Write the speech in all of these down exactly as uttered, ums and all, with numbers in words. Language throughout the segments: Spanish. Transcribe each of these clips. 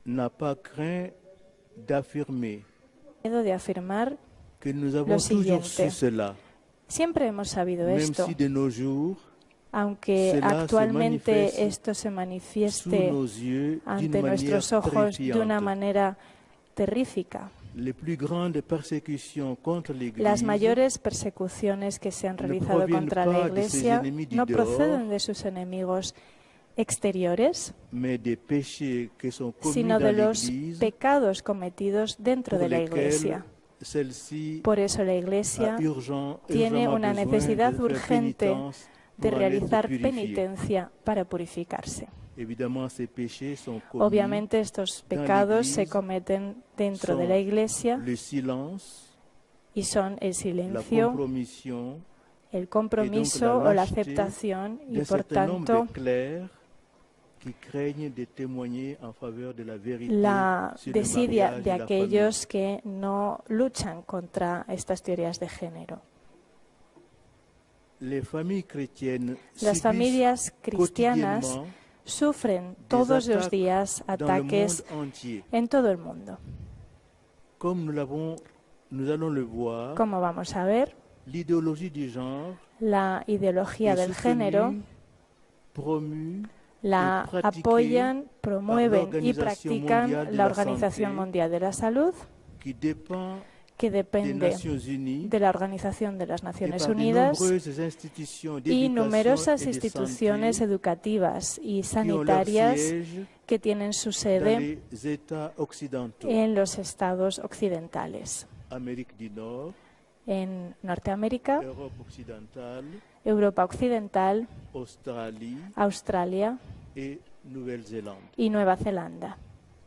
n'a pas craint d'affirmer miedo de afirmar que nous lo avons toujours siguiente. su cela, Siempre hemos sabido même esto, si de nos jours, aunque cela se actualmente manifeste esto se sous manifieste nos yeux d'une ante manière nuestros ojos de una terrifiante. manera terrífica. Les plus grandes persécutions contre l'Église Las mayores persecuciones que se han ne realizado proviennent contra pas la de ses Iglesia ennemis du no dehors, proceden de sus enemigos exteriores, mais des péchés qui sont commis sino de dans los l'Église pecados cometidos dentro pour de la lesquels Iglesia. celle-ci Por eso la a Iglesia urgent, tiene urgemment una besoin necesidad de faire urgente pénitence de pour en être realizar purifié. penitencia para purificarse. Évidemment, ces péchés sont commis Obviamente estos dans pecados se l'Église, cometen dentro sont de la Iglesia le silence, y son el la silencio, compromission el compromiso o la aceptación y d'un por certain nombre tanto de clercs qui craignent de témoigner en faveur de la vérité la sur le desidia mariage de et la famille. aquellos que no luchan contra estas teorías de género. Les familles chrétiennes Las subissent familias cristianas quotidiennement sufren des todos los attaques días dans le ataques monde entier. en todo el mundo. Comme nous l'avons, nous allons le voir, Como vamos a ver, l'idéologie du genre la ideología est del soutenue, género promue la et pratiquée apoyan, promueven y l'Organisation practican Mondiale de la la Organización Santé, Mundial de la Salud, qui dépend que des depende Nations Unies de la Organización de las et Naciones par de Unidas nombreuses institutions y d'éducation numerosas et de instituciones santé educativas y qui ont leur sanitarias siège que tienen su dans sede les États occidentaux, en los estados occidentales, Amérique du Nord, en Norteamérica, Europe occidentale, Europa Occidental, Australie Australia et Nouvelle-Zélande. y Nueva Zelanda.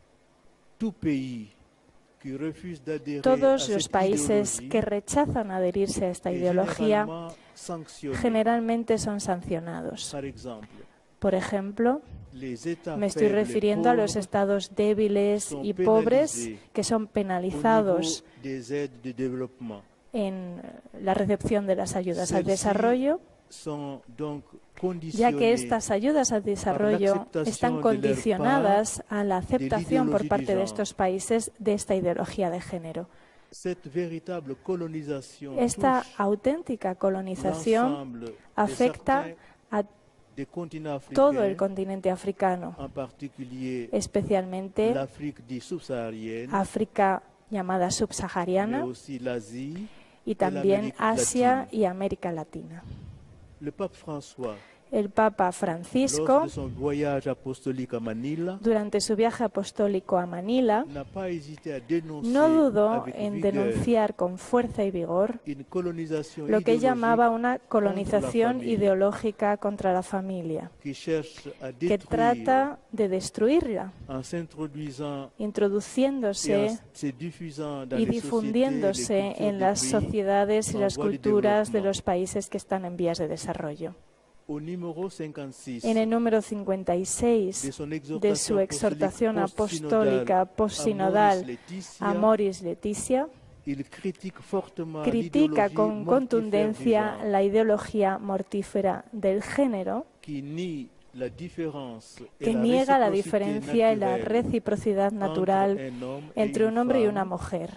Tout pays qui refuse d'adhérer à Todos los cette países idéologie que rechazan adherirse a esta est ideología généralement sanctionné. generalmente son sancionados. Par exemple, Por ejemplo, les États me estoy faibles et refiriendo a los pauvres estados débiles son y pobres pénalisés que son au penalizados niveau des aides de développement. en la recepción de las ayudas al Celles-ci desarrollo, sont donc ya conditionnées que estas ayudas al desarrollo están condicionadas a la aceptación por parte de estos países de esta ideología de género. Cette véritable colonisation Esta touche auténtica colonización l'ensemble de afecta certains a des continents todo el africains, continente africano, en particulier especialmente l'Afrique dit subsaharienne, África llamada mais subsahariana aussi l'Asie. y también Asia y América Latina. Le pape François, El Papa lors Francisco, de son voyage apostolique à Manila, durante su viaje apostólico a Manila, n'a pas hésité à dénoncer no dudó avec en vigueur denunciar con fuerza y vigor une colonisation lo que él idéologique llamaba una colonización familia. ideológica contra la familia, qui cherche à que détruire trata de destruirla, en s'introduisant et introduciéndose en se diffusant dans y les sociétés, les difundiéndose cultures en des las pays sociedades y en las voie de culturas de développement. los países que están en vías de desarrollo. Au numéro cinquante-six En el número cincuenta y de seis son de su exhortación apostólica post-synodale postsinodal Amoris Laetitia, il critique fortement critica l'idéologie con mortifère contundencia du genre, la ideología mortífera del género qui nie la différence et que la niega la réciprocité diferencia y la naturelle reciprocidad natural entre un homme et entre une un hombre y femme. una mujer.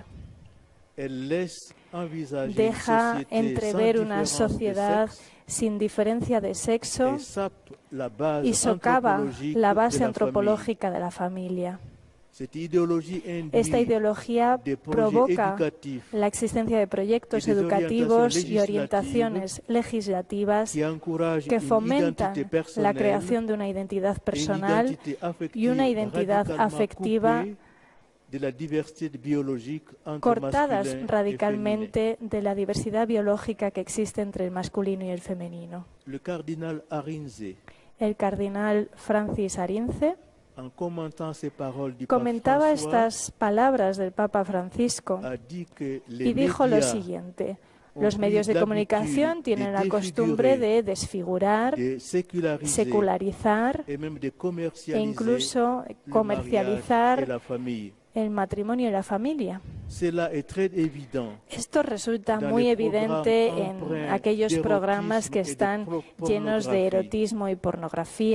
Elle laisse envisager Deja une société entrever sans una différence de sociedad sexe sin diferencia de sexo et sape la base y socava anthropologique la de base la antropológica de la familia. famille. Cette idéologie induit Esta ideología des projets provoca éducatifs la existencia de proyectos y de educativos orientación y orientaciones legislativas qui encouragent que une fomentan identité la personnelle, creación de una identidad une personal identité affective y una identidad radicalement afectiva coupée de la diversité biologique entre cortadas masculin et féminin. radicalmente de la diversidad biológica que existe entre el masculino y el femenino. Le cardinal Arinze, El cardenal Francis Arinze en commentant ces paroles du pape comentaba François, estas palabras del Papa Francisco a dit que les y dijo lo médias siguiente: ont los pris medios de l'habitude comunicación de tienen la défigurer, costumbre de desfigurar, de séculariser secularizar et même de e commercialiser incluso le mariage et comercializar la famille. el matrimonio y la familia. Cela est très évident Esto resulta dans muy les evidente programmes en empreints aquellos d'érotisme programas que et de están pro- llenos de pornographie. erotismo y pornografía,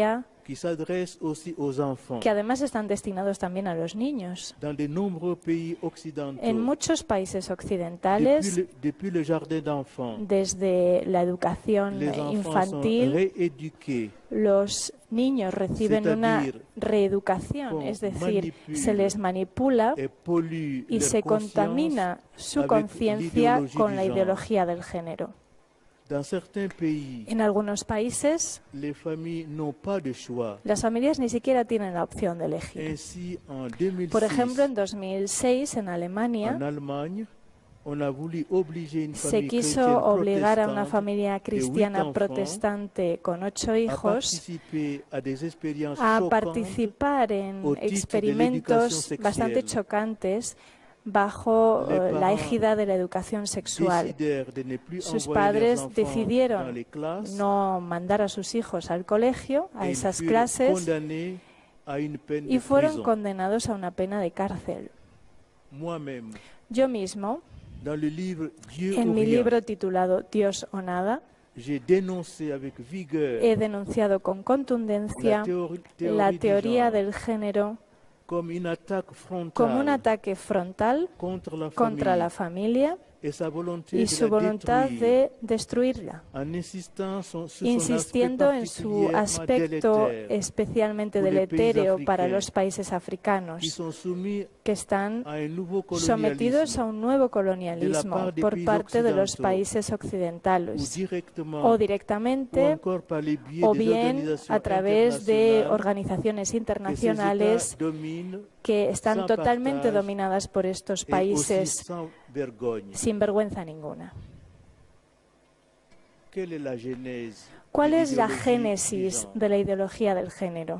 qui s'adresse aussi aux enfants. que además están destinados también a los niños. Dans de nombreux pays occidentaux, En muchos países occidentales, depuis le, depuis le jardin d'enfants, desde la educación les enfants infantil, sont rééduqués, los niños reciben una c'est-à-dire reeducación, qu'on es decir, manipule se les manipula et pollue y leur se conscience contamina su avec conciencia l'idéologie con du la genre. ideología del género. Dans certains pays, En algunos países, les familles n'ont pas de choix. las familias ni siquiera tienen la opción de elegir. Ainsi, en deux mille Por ejemplo, six, en dos mil seis, en Alemania, en Allemagne, on a voulu obliger une se famille quiso chrétienne obligar a una protestante familia de huit cristiana enfants protestante con ocho a hijos participer à des expériences a choquantes participar en au titre de experimentos l'éducation bastante sexuelle. chocantes bajo Les eh, la parents égida de la educación sexual. décidèrent de ne plus Sus envoyer leurs padres enfants dans decidieron les classes no mandar a sus hijos al colegio, a et ils esas furent clases, condamnés à une peine y de fueron prison. condenados a una pena de cárcel. Moi-même, Yo mismo, dans le livre Dieu en ou mi rien, libro titulado Dios o nada, j'ai dénoncé avec vigueur he denunciado con contundencia la théorie, la théorie du teoría genre del género comme une attaque frontale como un ataque frontal contre la contra famille la familia et sa volonté y de su la voluntad détruire, de destruirla, en insistant son- sur son insistiendo aspect en su particulièrement aspecto délétère, especialmente pour les pays deletéreo para africains los países qui africanos, sont soumis que están a un nouveau sometidos a colonialisme un nuevo de la colonialismo part des por pays parte de los occidentaux, países ou occidentales, directement o ou directamente encore par les biais o des bien organisations a través de internationales organizaciones que ces internacionales États dominent que están sans totalmente partage dominadas por estos et aussi países sans vergogne. sin vergüenza ninguna. Quelle est la genèse ¿Cuál de es la l'idéologie du génesis genre? de la ideología del género?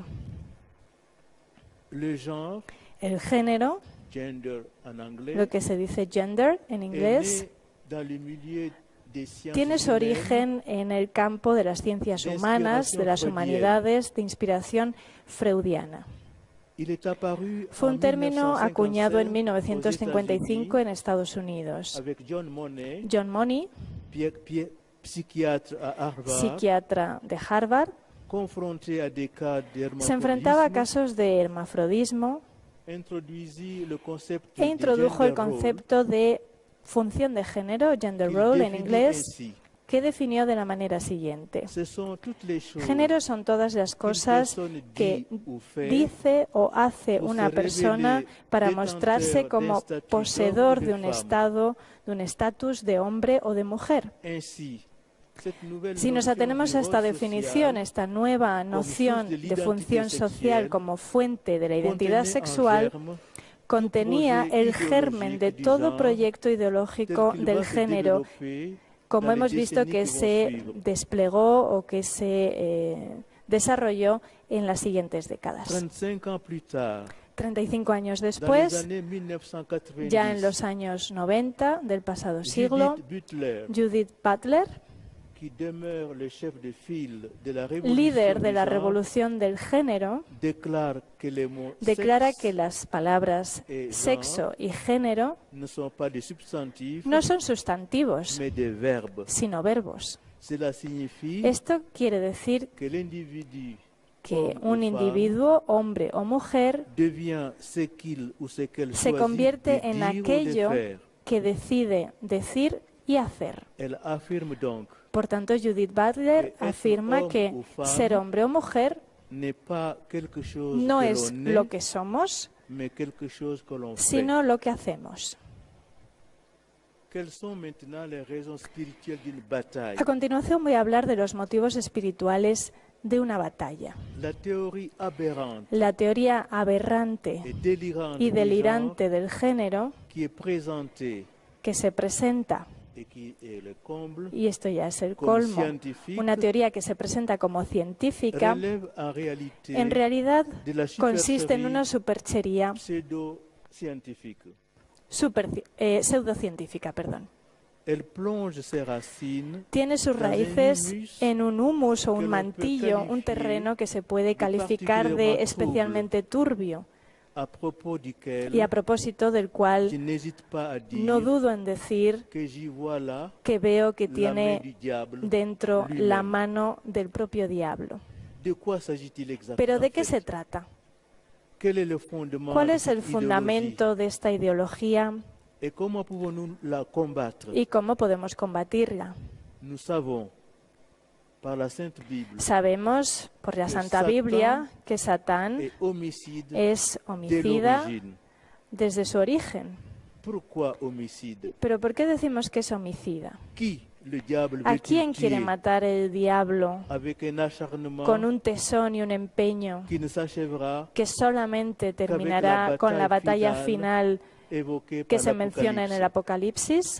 Le genre, El género, gender en anglais, lo que se dice gender en est inglés, né dans le milieu des sciences tiene su humaines origen en el campo de las ciencias de humanas, de las inspiración humanidades, de inspiración freudiana. Il est apparu Fue en un término acuñado en mille mil neuf cent novecientos cincuenta y cinco cinquante-cinq en Estados Unidos. avec John Money, John Money, Pierre- Pierre- psychiatre à Harvard, psiquiatra de Harvard, confronté à des cas se enfrentaba a d'hermaphrodisme, casos de hermafrodismo introduisit le concept e de introdujo el gender role, concepto de función de género, gender qu'il role en définit inglés, ainsi. que definió de la manera siguiente. Ce sont toutes les choses Género son todas las qu'une cosas personne que dit ou fait dice o hace pour una se persona révéler para détenteur mostrarse d'un como statut d'homme poseedor ou de de un femme. estado, de un estatus de hombre o de mujer. ainsi. Cette nouvelle Si nos notion atenemos du a esta rôle definición, social esta nueva noción de de l'identité función social sexuelle, como fuente de la identidad contenait en sexual, germe contenía projet el germen de idéologique du todo genre proyecto tel ideológico qu'il del va se género, développer como dans les hemos visto décennies que qui vont se suivre. desplegó o que se eh, desarrolló en las siguientes décadas. trente-cinq ans plus tard, treinta y cinco años dans les después, années mille neuf cent quatre-vingt-dix, ya en los años noventa del pasado siglo, Judith Butler, Judith Butler, qui demeure le chef de file de la révolution líder de du la genre, revolución del género, déclare que les mots declara sexe que las palabras et sexo y género ne sont pas des substantifs, no son sustantivos, mais des verbes. sino verbos. Cela signifie Esto quiere decir que l'individu que homme ou un femme, individuo, hombre o mujer, devient ce qu'il ou ce qu'elle se choisit convierte de en dire ou de aquello faire. que decide decir y hacer. Elle affirme donc Por tanto, Judith Butler Que afirma être que homme ou femme ser hombre o mujer n'est pas quelque chose no que es l'on est, lo que somos, mais quelque chose que l'on fait. sino lo que hacemos. Quelles sont maintenant les raisons spirituelles d'une bataille? A continuación voy a hablar de los motivos espirituales de una batalla. La théorie aberrante La teoría aberrante et délirante y du delirante del género genre qui est présentée que se presenta, et qui est le comble, y esto ya es el comme colmo, scientifique, una teoría que se presenta como científica, relève en réalité en realidad de la consiste en una supercherie superchería pseudo-scientifique. super, eh, pseudocientífica. Perdón. Elle plonge ses racines Tiene sus dans un raíces humus en un humus o que un l'on mantillo, peut un terreno que se puede calificar de particulièrement especialmente turbio à propos duquel y a propósito del je cual n'hésite pas à dire no dudo en decir que j'y vois là que veo que la main tiene du diable dentro lui-même. la mano del propio diablo. de quoi s'agit-il exactement? Pero ¿de qué en fait? se trata? Quel est le fondement ¿Cuál de es el cette fundamento de esta ideología idéologie? Et comment pouvons-nous la combattre? y cómo podemos combatirla? Nous savons par la Sainte Bible Sabemos por la que Santa Satan Biblia que Satán est homicide es dès homicida l'origine. desde su origen. Pourquoi homicide? ¿Pero por qué decimos que es homicida? Qui le diable ¿A veut-il quién quiere tuer matar el diablo avec un acharnement con un tesón y un empeño qui ne s'achèvera que solamente qu'avec terminará la con la batalla bataille final évoquée que par se menciona en el l'Apocalypse? Apocalipsis?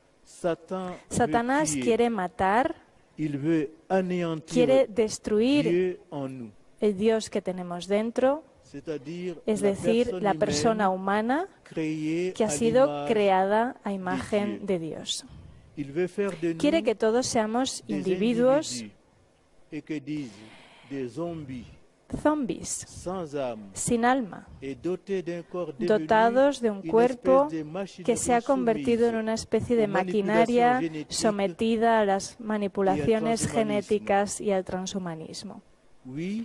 Satan Satanás veut tuer, quiere matar, il veut anéantir quiere destruir Dieu en nous, el Dios que tenemos dentro, c'est-à-dire es la decir, personne la humaine persona humana créée que ha à sido l'image creada a de imagen Dieu. de Dios. Il veut faire de Quiere nous que todos seamos des individuos individus et que disent des zombies zombies, sans âme sin alma, et dotés d'un corps devenu dotados de un une cuerpo espèce de machinerie que se ha convertido en soumise una especie de aux manipulations maquinaria génétiques sometida a las manipulaciones transhumanismo. genéticas y al transhumanismo. Oui,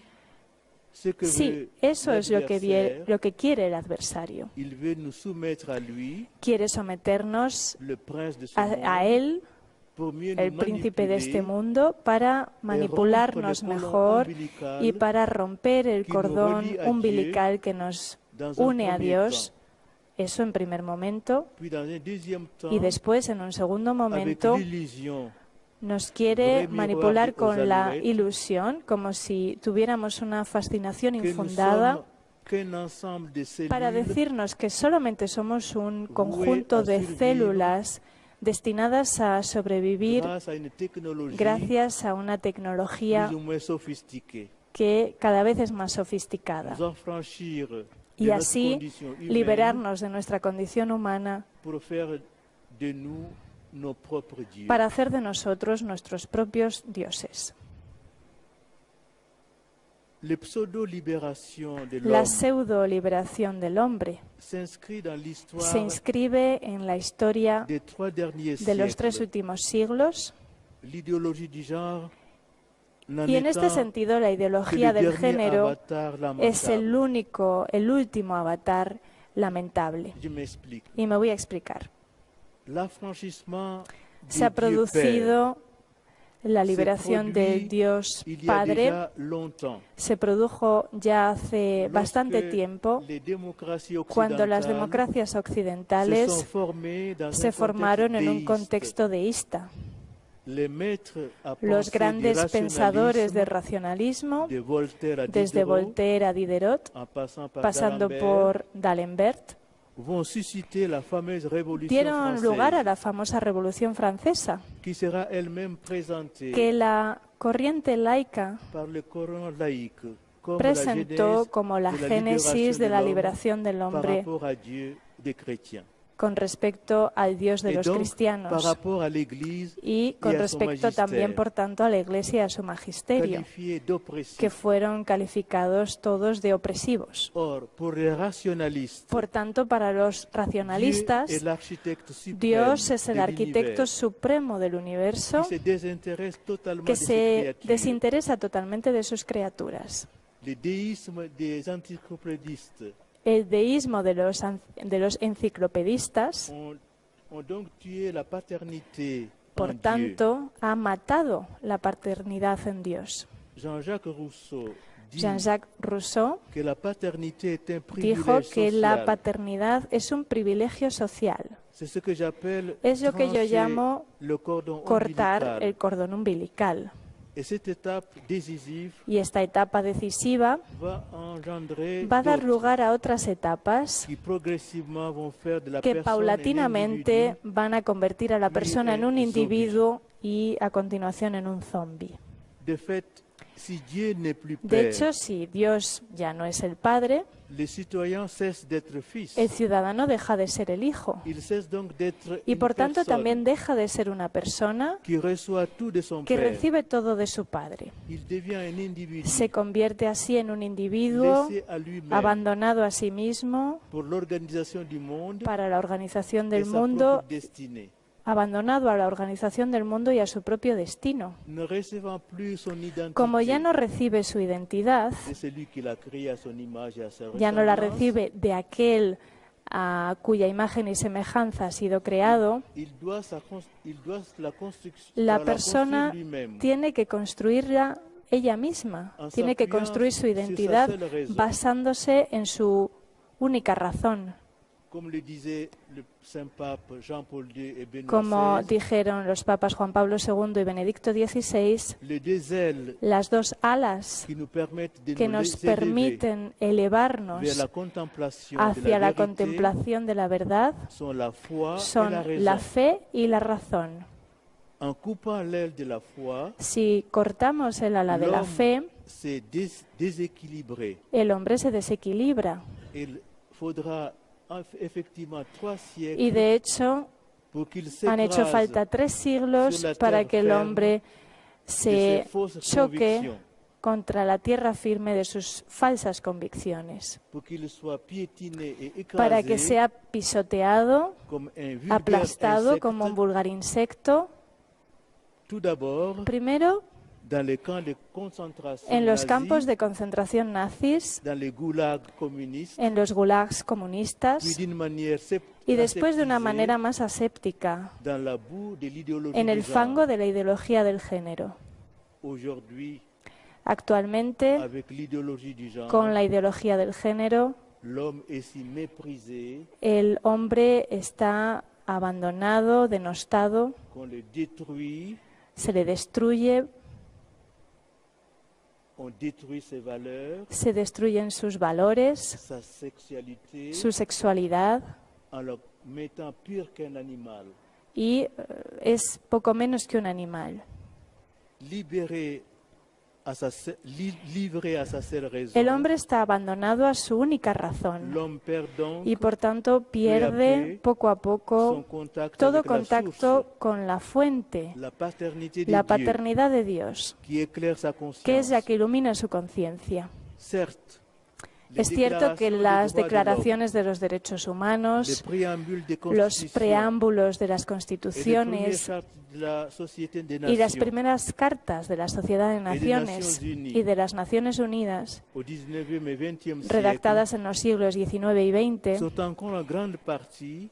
ce que Sí, veut eso es lo que, vie- l'adversaire, lo que quiere el adversario. il veut nous soumettre à lui, Quiere someternos le prince de ce a, monde, a él, pour mieux el nous príncipe de este manipuler mundo, para manipularnos rompre le cordon mejor ombilical y para romper el qui nous cordón relie à umbilical que nos dans un une a premier Dios. Eso en primer momento. puis dans un deuxième temps, Y después, en un segundo avec momento, l'illusion nos quiere vrai manipular miroir aux con la alouettes, ilusión, como si tuviéramos una fascinación que nous infundada, sommes qu'un ensemble de cellules para decirnos que solamente somos un vouées conjunto à de survivre células destinadas a sobrevivir grâce à une technologie gracias a una tecnología plus ou moins sophistiquée. que cada vez es más sofisticada. Nous affranchir de Y notre así condition humaine liberarnos de nuestra condición humana pour faire de nous nos propres dieux. para hacer de nosotros nuestros propios dioses. La pseudo-libération de La l'homme pseudo-liberación del hombre s'inscrit dans se l'histoire inscribe en la historia des trois derniers de los tres siècles. últimos siglos L'idéologie du genre n'en y en este étant sentido la que ideología le del dernier género avatar es el lamentable. único, el último avatar lamentable. Je m'explique. Y me voy a explicar. L'affranchissement Se ha de Dieu Père producido la se liberación produit del Dios il y a Padre, déjà longtemps. se produjo ya hace bastante Lorsque tiempo, les démocraties cuando las occidentales democracias se sont occidentales formées dans se un formaron en un déiste. contexto deísta. Les maîtres à Los penser grandes du pensadores de rationalisme, racionalismo, de Voltaire à desde Diderot, Voltaire a Diderot, en passant par pasando D'Alembert, por D'Alembert, vont susciter la fameuse révolution dieron lugar a française, la famosa Revolución Francesa, qui sera elle-même présentée que la corriente laica par le Coran laïque comme la presentó genèse como la de la génesis de la libération liberación del par hombre rapport à Dieu des chrétiens. con respecto al Dios de Et los donc, par cristianos rapport à l'Église y y con a son respecto también, magistère, por tanto, a la Iglesia y a su magisterio, qualifiés d'oppressifs. que fueron calificados todos de opresivos. Or, pour les rationalistes, Por tanto, para los racionalistas, Dieu est l'architecte suprême Dios es el de arquitecto l'univers, supremo del universo qui se désintéresse totalement que de ses se créatures. desinteresa totalmente de sus criaturas. Le déisme des encyclopédistes El deísmo de los, an- de los enciclopedistas, ont, ont donc tué la paternité por en Dieu. tanto, ha matado la paternidad en Dios. Jean-Jacques Rousseau dit Jean-Jacques Rousseau que la paternité est un dijo privilège que la social. paternidad es un privilegio social. C'est ce que j'appelle Es lo que yo trancher llamo le cordon cortar ombilical. el cordón umbilical. Et cette étape décisive Y esta etapa decisiva va engendrer va a dar d'autres lugar a otras etapas qui progressivement vont faire de la que personne un paulatinamente individu. van a convertir a la puis persona en un un zombie. individuo y a continuación en un zombie. De fait, si Dieu n'est plus De père, hecho, si Dios ya no es el padre, les citoyens cessent d'être fils. el ciudadano deja de ser el hijo. Il cesse donc d'être Y une por tanto personne también deja de ser una persona qui reçoit tout de son que père. recibe todo de su padre. Il devient un individu Se convierte así en un individuo laissé à lui-même abandonado a sí mismo pour l'organisation du monde para la organización et del sa mundo propre destinée. abandonado a la organización del mundo y a su propio destino. ne recevant plus son identité Como ya no recibe su identidad, de celui qui l'a créé à son image et à sa ya no la ressemblance, recibe de aquel a cuya imagen y semejanza ha sido creado, il doit sa cons- il doit la construction la la persona construire lui-même. tiene que construirla ella misma, En tiene que s'appuyant construir su sur sa identidad seule raison. basándose en su única razón. Comme le disait le Saint Pape Jean-Paul deux et Benoît Como seize, dijeron los papas Juan Pablo segundo y Benedicto dieciséis, les deux ailes las dos alas qui nous permettent de que nous nos élever permiten vers elevarnos la contemplation hacia de la, la vérité contemplación de la verdad sont la foi et son la raison. la fe y la razón. En coupant l'aile de la foi, Si cortamos el ala de la l'homme fe, s'est dés- déséquilibré. el hombre se desequilibra. Il faudra eff- effectivement trois Y siècles de hecho, pour qu'il han hecho s'écrase falta tres siglos sur la para terre que el ferme hombre de se ses fausses choque convictions, contra la tierra firme de sus falsas convicciones, pour qu'il soit piétiné et para que écrasé sea pisoteado, comme un vulgaire aplastado insecte, como un vulgar insecto, tout d'abord primero dans les camps de concentration en los nazis, campos de concentración nazis, dans les goulags communistes, en los gulags puis comunistas d'une manière sep- y después de una aseptisée manera más aséptica dans la boue de l'idéologie en el du genre. fango de la ideología del género. Aujourd'hui, Actualmente, avec l'idéologie du genre, con la ideología del género, l'homme est si méprisé el hombre está abandonado, denostado, qu'on le détruit, se le destruye, on détruit ses valeurs, se destruyen sus valores, sa sexualité, su sexualidad en le mettant pire qu'un animal. y eh, es poco menos que un animal. Libéré à sa, se- li- livré à sa seule raison, El hombre está abandonado a su única razón l'homme perd donc y por tanto pierde poco a son poco contact todo avec la contacto source, con la fuente, la paternité de la Dieu, paternidad de Dios, qui éclaire sa que es conscience. la que ilumina su conciencia. Certes, les Es cierto que déclarations des las droits de l'homme, declaraciones de los derechos les humanos, préambules des los constitutions preámbulos de las et les premières constituciones chartes de la Société des y las Nations primeras cartas de la Sociedad de Naciones Nations Unies y de las Naciones Unidas, au dix-neuvième et vingtième siècle redactadas en los siglos diecinueve y veinte, sont encore en grande partie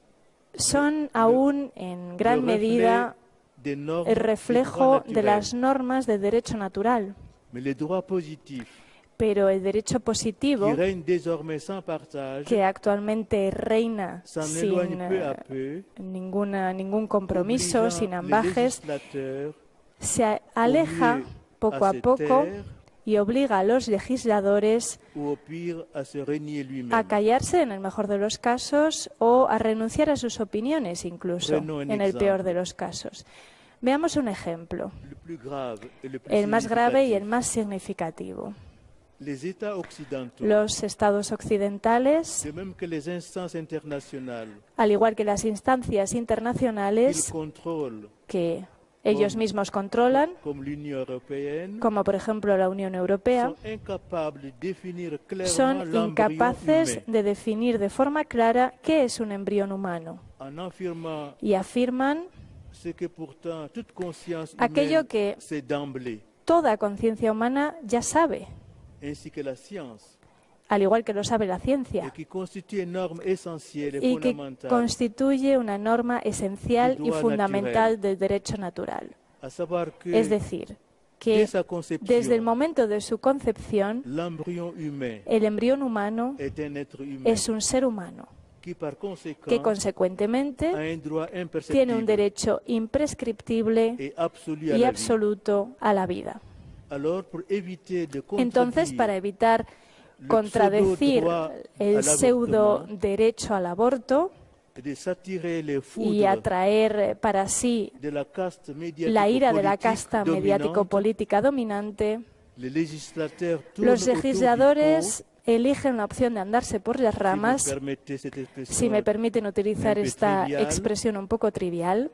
son aún en gran le reflet medida des normes el du reflejo droit de naturel. las normas de derecho natural. Mais le droit positif, Pero el derecho qui positivo, règne désormais sans partage, que actualmente reina s'en sin éloigne peu à eh, peu, ninguna, ningún compromiso, obligeant sin les ambajes, législateurs se a- aleja mieux poco à a se poco taire y obliga a los legisladores ou au pire à se renier a lui-même. callarse en el mejor de los casos o a renunciar a sus opiniones incluso, Prenons un en el exemple. peor de los casos. Veamos un ejemplo, Le plus grave et le plus el más grave y el significatif. más significativo. Les États occidentaux, Los estados occidentales, de même que les instances internationales, al igual que las instancias qu'ils internacionales contrôlent, que ellos Como- mismos controlan, comme l'Union européenne, como por ejemplo la Unión Europea, sont incapables de définir clairement son l'embryon incapaces humain de definir de forma clara qué es un embrión humano en affirmant y afirman ce que pourtant toute conscience aquello humaine que sait d'emblée, toda conciencia humana ya sabe, ainsi que la science, al igual que lo sabe la et ciencia, qui constitue une norme essentielle et y que fondamentale, constituye una norma esencial y droit fundamental naturel. del derecho natural. à savoir que Es decir, dès que sa conception, desde el momento de su concepción, l'embryon humain el embrión humano est un être humain es un ser humano qui, par conséquent, que a consecuentemente un droit tiene un imperceptible derecho imprescriptible et absolu à y la vie. absoluto a la vida. Alors, pour éviter de Entonces, contredire para evitar le contradecir pseudo-droit à el l'avortement pseudo derecho al aborto et de s'attirer les y foudres atraer para sí de la caste la ira de la médiatico-politique casta dominante, mediático-política dominante, les législateurs tournent los autour du legisladores pot, eligen la opción de andarse por las si vous ramas, permettez cette expression, si me permiten utilizar un peu esta trivial, expresión un poco trivial,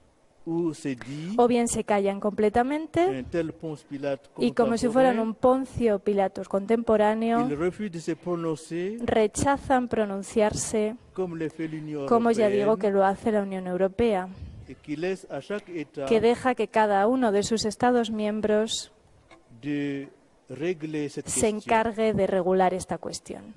où c'est dit o bien se callan completamente un tel Ponce Pilate y como si fueran un Poncio Pilatos contemporáneo, il refuse de se prononcer rechazan pronunciarse, comme le fait l'Union como ya digo que européenne lo hace la Unión Europea. que deja que cada uno de sus Estados miembros se encargue de regular esta cuestión.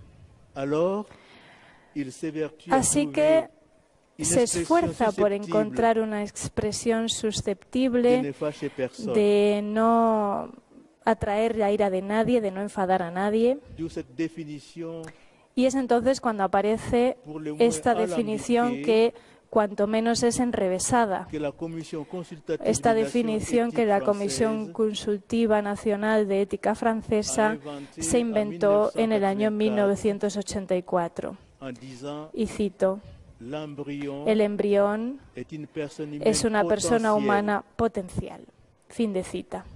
Así que se esfuerza por encontrar una expresión susceptible de no atraer la ira de nadie, de no enfadar a nadie. Y es entonces cuando aparece esta definición que cuanto menos es enrevesada. Esta definición que la Comisión Consultiva Nacional de Ética Francesa se inventó en el año mil novecientos ochenta y cuatro. Y cito: el embrión es una persona humana potencial. Fin de cita.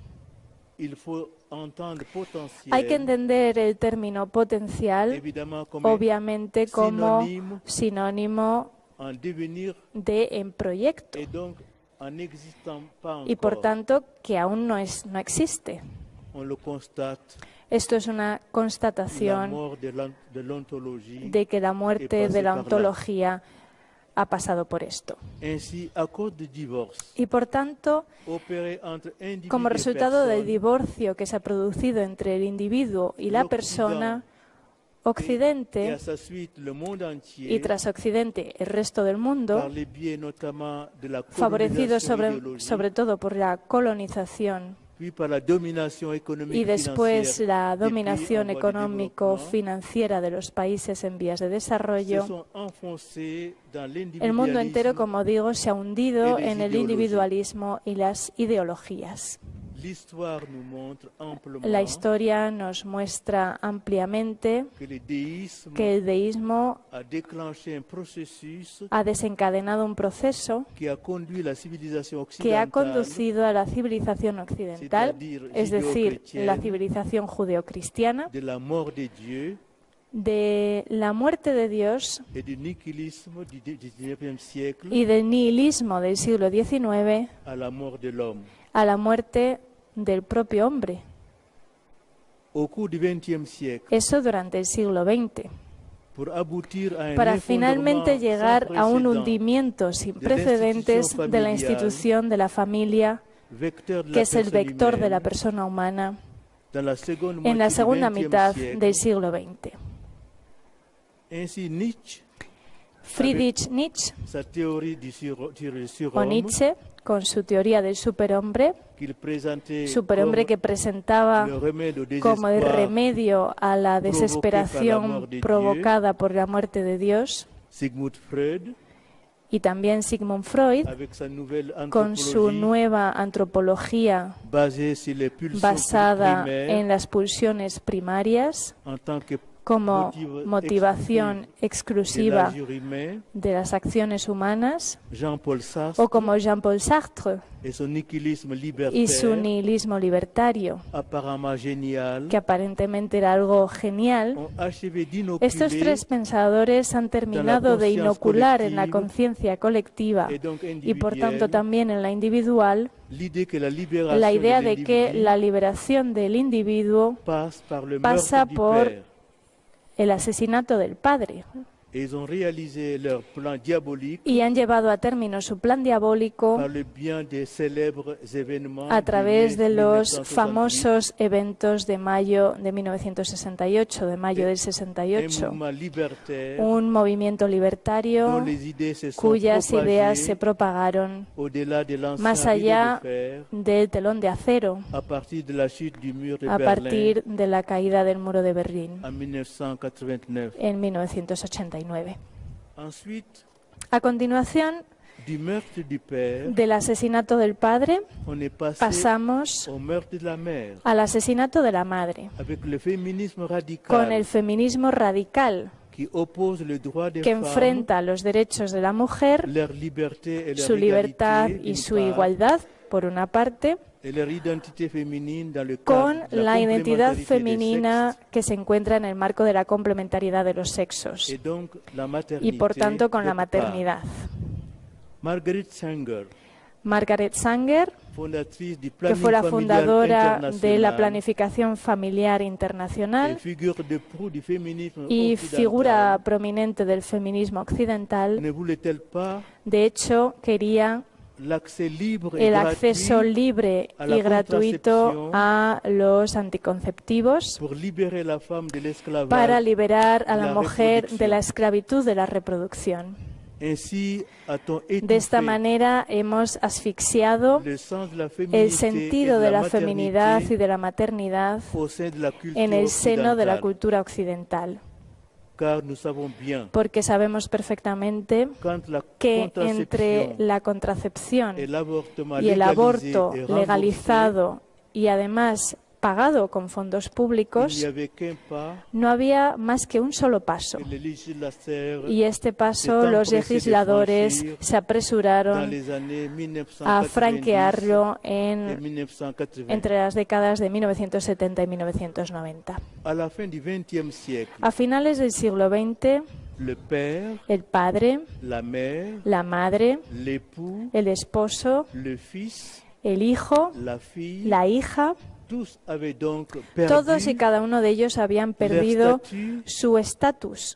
Hay que entender el término potencial, obviamente, como sinónimo de en proyecto, y por tanto que aún no, es, no existe. Esto es una constatación de que la muerte de la ontología ha pasado por esto. Y por tanto, como resultado del divorcio que se ha producido entre el individuo y la persona, Occidente, y tras Occidente el resto del mundo, favorecido sobre, sobre todo por la colonización y después la dominación económico-financiera de los países en vías de desarrollo, el mundo entero, como digo, se ha hundido en el individualismo y las ideologías. La historia nos muestra ampliamente que el deísmo ha desencadenado un proceso que ha conducido a la civilización occidental, es decir, la civilización judeocristiana, de la muerte de Dios y del nihilismo del siglo diecinueve a la muerte del propio hombre. Eso durante el siglo veinte. Para finalmente llegar a un hundimiento sin precedentes de la institución de la familia, que es el vector de la persona humana, en la segunda mitad del siglo veinte. Friedrich Nietzsche, o Nietzsche, con su teoría del superhombre, superhombre que presentaba como el remedio a la desesperación provocada por la muerte de Dios, y también Sigmund Freud, con su nueva antropología basada en las pulsiones primarias, como motivación exclusiva de las acciones humanas, o como Jean-Paul Sartre y su nihilismo libertario, que aparentemente era algo genial. Estos tres pensadores han terminado de inocular en la conciencia colectiva y por tanto también en la individual la idea de que la liberación del individuo pasa por el asesinato del padre. Y han llevado a término su plan diabólico a través de los famosos eventos de mayo de mil novecientos sesenta y ocho, de mayo del sesenta y ocho, un movimiento libertario cuyas ideas se propagaron más allá del telón de acero a partir de la caída del muro de Berlín en mil novecientos ochenta y nueve. A continuación del asesinato del padre, pasamos al asesinato de la madre, con el feminismo radical que enfrenta los derechos de la mujer, su libertad y su igualdad, por una parte, con la identidad femenina que se encuentra en el marco de la complementariedad de los sexos y, por tanto, con la maternidad. Margaret Sanger, Margaret Sanger, que fue la fundadora de la planificación familiar internacional y figura prominente del feminismo occidental, de hecho, quería el acceso libre y gratuito a los anticonceptivos para liberar a la mujer de la esclavitud de la reproducción. De esta manera hemos asfixiado el sentido de la feminidad y de la maternidad en el seno de la cultura occidental. Porque sabemos perfectamente que entre la contracepción y el aborto legalizado y además pagado con fondos públicos, no había más que un solo paso. Y este paso los legisladores se apresuraron a franquearlo en, entre las décadas de mil novecientos setenta y mil novecientos noventa. A finales del siglo veinte, el padre, la madre, el esposo, el hijo, la hija, todos y cada uno de ellos habían perdido su estatus,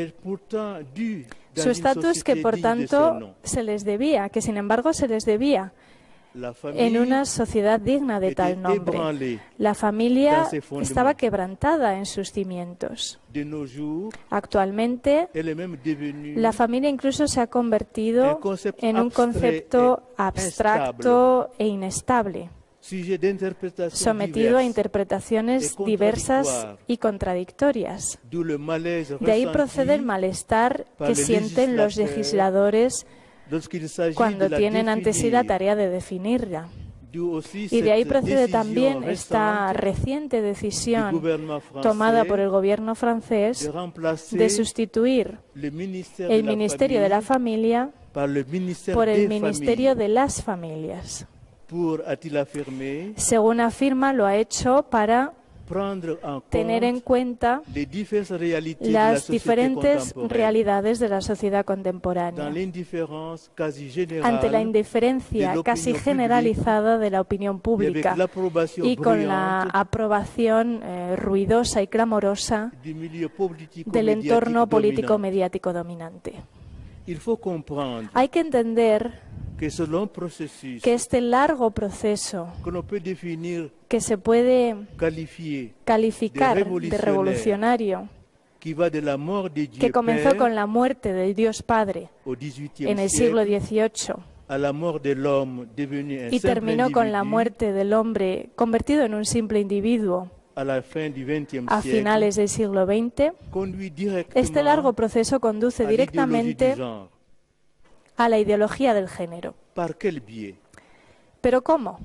su estatus que por tanto se les debía, que sin embargo se les debía en una sociedad digna de tal nombre. La familia estaba quebrantada en sus cimientos. Actualmente, la familia incluso se ha convertido en un concepto abstracto e inestable, sometido a interpretaciones diversas y contradictorias. De ahí procede el malestar que sienten los legisladores cuando tienen ante sí la tarea de definirla. Y de ahí procede también esta reciente decisión tomada por el gobierno francés de sustituir el Ministerio de la Familia por el Ministerio de las Familias. Según afirma, lo ha hecho para tener en cuenta las diferentes realidades de la sociedad contemporánea, ante la indiferencia casi generalizada de la opinión pública y con la aprobación eh, ruidosa y clamorosa del entorno político-mediático dominante. Hay que entender que este largo proceso que se puede calificar de revolucionario, que comenzó con la muerte del Dios Padre en el siglo dieciocho y terminó con la muerte del hombre convertido en un simple individuo a finales del siglo veinte, este largo proceso conduce directamente a la ideología del género. ¿Pero cómo?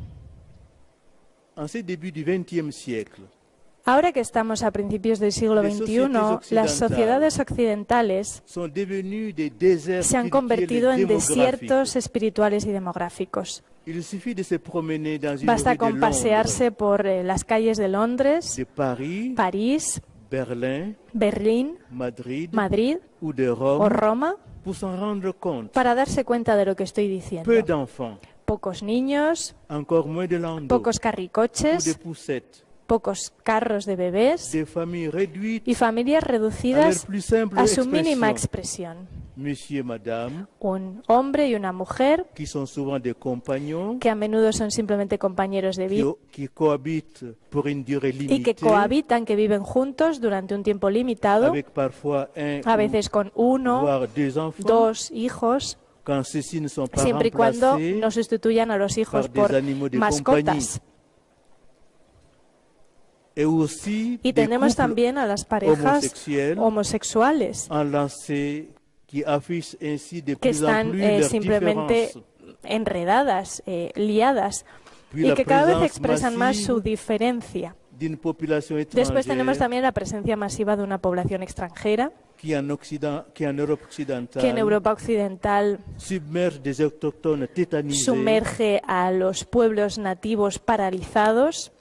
Ahora que estamos a principios del siglo veintiuno, las sociedades occidentales se han convertido en desiertos espirituales y demográficos. Basta con pasearse por eh, las calles de Londres, París, Berlín, Madrid o Roma para darse cuenta de lo que estoy diciendo. Pocos niños, pocos carricoches, pocos carros de bebés y familias reducidas a su mínima expresión. Un hombre y una mujer que a menudo son simplemente compañeros de vida y que cohabitan, que viven juntos durante un tiempo limitado, a veces con uno, dos hijos, siempre y cuando no sustituyan a los hijos por mascotas. Y tenemos también a las parejas homosexuales que están eh, simplemente enredadas, eh, liadas, y que cada vez expresan más su diferencia. Después tenemos también la presencia masiva de una población extranjera que en Europa Occidental sumerge a los pueblos nativos paralizados.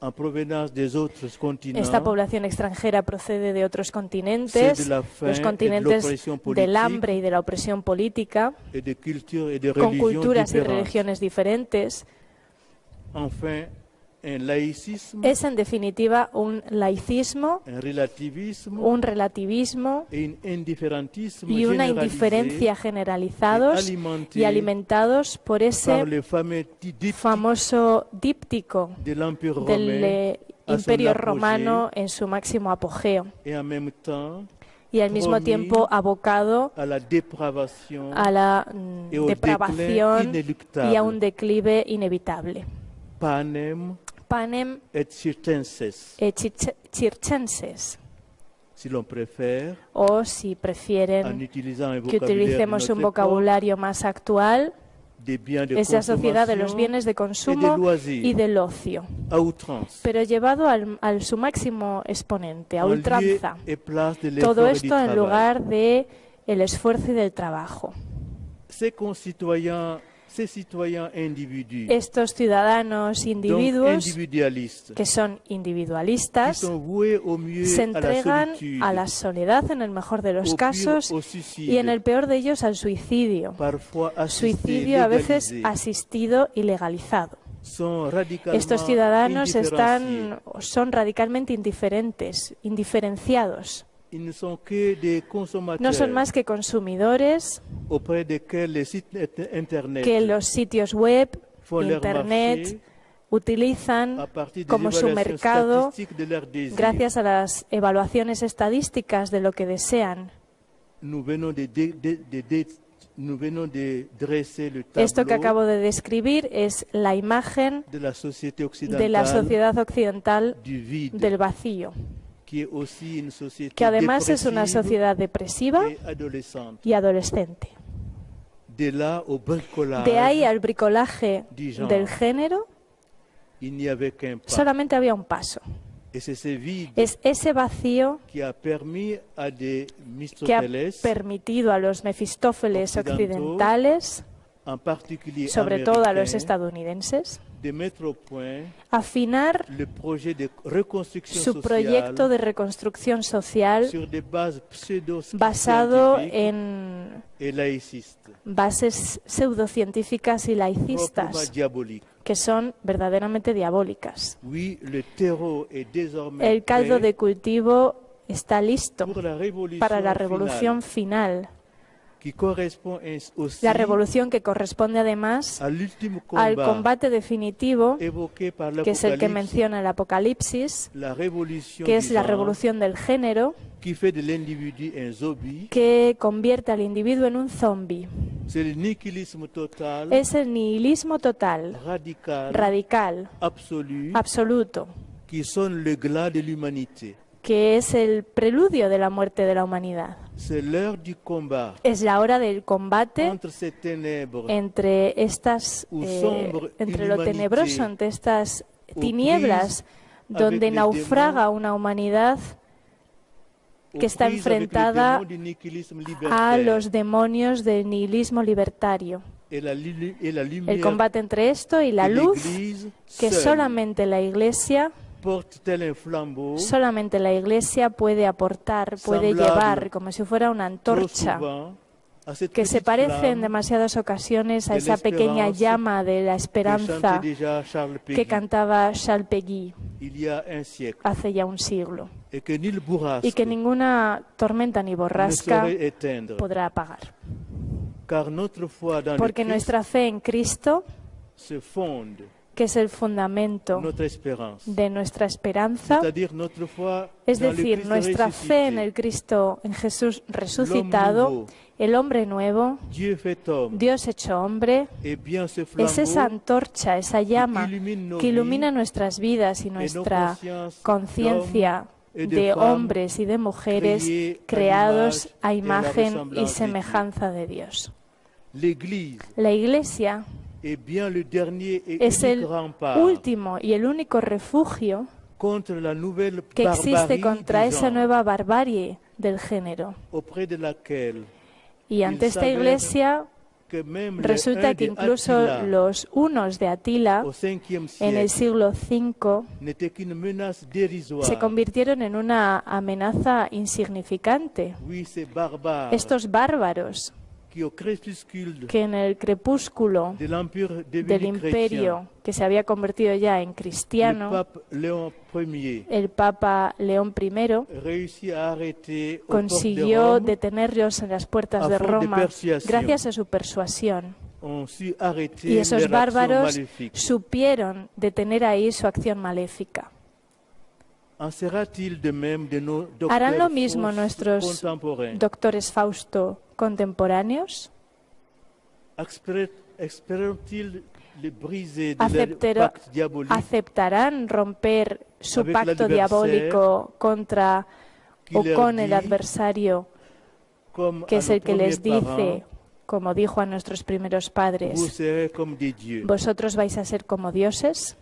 Esta población extranjera procede de otros continentes, los continentes del hambre y de la opresión política, con culturas y religiones diferentes. es en definitiva un laicismo, un relativismo y una indiferencia generalizados y alimentados por ese famoso díptico del eh, Imperio Romano en su máximo apogeo, y al mismo tiempo abocado a la mm, depravación y a un declive inevitable. Panem, Panem et circenses, et circenses. Si l'on préfère, o si prefieren que utilicemos un vocabulario más actual, es la sociedad de los bienes de consumo y del ocio, pero llevado al, al su máximo exponente, a ultranza. Todo esto en lugar de el esfuerzo y del trabajo. Estos ciudadanos individuos que son individualistas se entregan a la soledad en el mejor de los casos y en el peor de ellos al suicidio. Suicidio a veces asistido y legalizado. Estos ciudadanos están, son radicalmente indiferentes, indiferenciados. No son más que consumidores que los sitios web, Internet, utilizan como su mercado gracias a las evaluaciones estadísticas de lo que desean. Esto que acabo de describir es la imagen de la sociedad occidental del vacío, que además es una sociedad depresiva y adolescente. De ahí al bricolaje del género, solamente había un paso. Es ese vacío que ha permitido a los Mefistófeles occidentales, sobre todo a los estadounidenses, afinar su proyecto de reconstrucción social basado en bases pseudocientíficas y laicistas, que son verdaderamente diabólicas. El caldo de cultivo está listo para la revolución final. La revolución que corresponde además al combate definitivo, que es el que menciona el Apocalipsis, que es la revolución del género, que convierte al individuo en un zombi. Es el nihilismo total, radical, absoluto, que es el preludio de la muerte de la humanidad. Es la hora del combate entre estas, eh, entre lo tenebroso, entre estas tinieblas, donde naufraga una humanidad que está enfrentada a los demonios del nihilismo libertario. El combate entre esto y la luz que solamente la Iglesia Solamente la Iglesia puede aportar, puede llevar, como si fuera una antorcha, que se parece en demasiadas ocasiones a esa pequeña llama de la esperanza que cantaba Charles Péguy hace ya un siglo, y que ninguna tormenta ni borrasca podrá apagar. Porque nuestra fe en Cristo, que es el fundamento de nuestra esperanza, es decir, nuestra fe en el Cristo, en Jesús resucitado, el hombre nuevo, Dios hecho hombre, es esa antorcha, esa llama que ilumina nuestras vidas y nuestra conciencia de hombres y de mujeres creados a imagen y semejanza de Dios. La Iglesia es el último y el único refugio que existe contra esa nueva barbarie del género. Y ante esta Iglesia resulta que incluso los hunos de Atila en el siglo cinco se convirtieron en una amenaza insignificante. Estos bárbaros que en el crepúsculo del imperio que se había convertido ya en cristiano, el Papa León primero consiguió detenerlos en las puertas de Roma gracias a su persuasión. Y esos bárbaros supieron detener ahí su acción maléfica. ¿Harán lo mismo nuestros doctores Fausto contemporáneos? ¿Aceptarán romper su pacto diabólico contra o con el adversario, que es el que les dice, como dijo a nuestros primeros padres, vosotros vais a ser como dioses?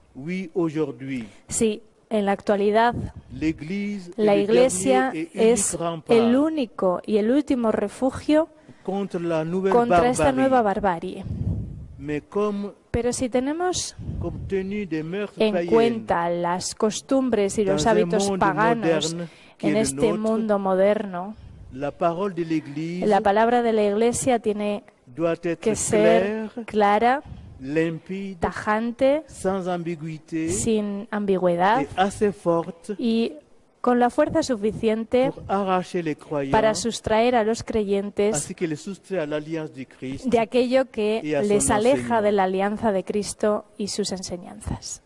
Sí. En la actualidad, la Iglesia es el único y el último refugio contra esta nueva barbarie. Pero si tenemos en cuenta las costumbres y los hábitos paganos en este mundo moderno, la palabra de la Iglesia tiene que ser clara, limpide, tajante, sans ambiguïté, sin ambigüedad et assez forte y con la fuerza suficiente para sustraer a los creyentes de aquello que les aleja de la alianza de Cristo y sus enseñanzas.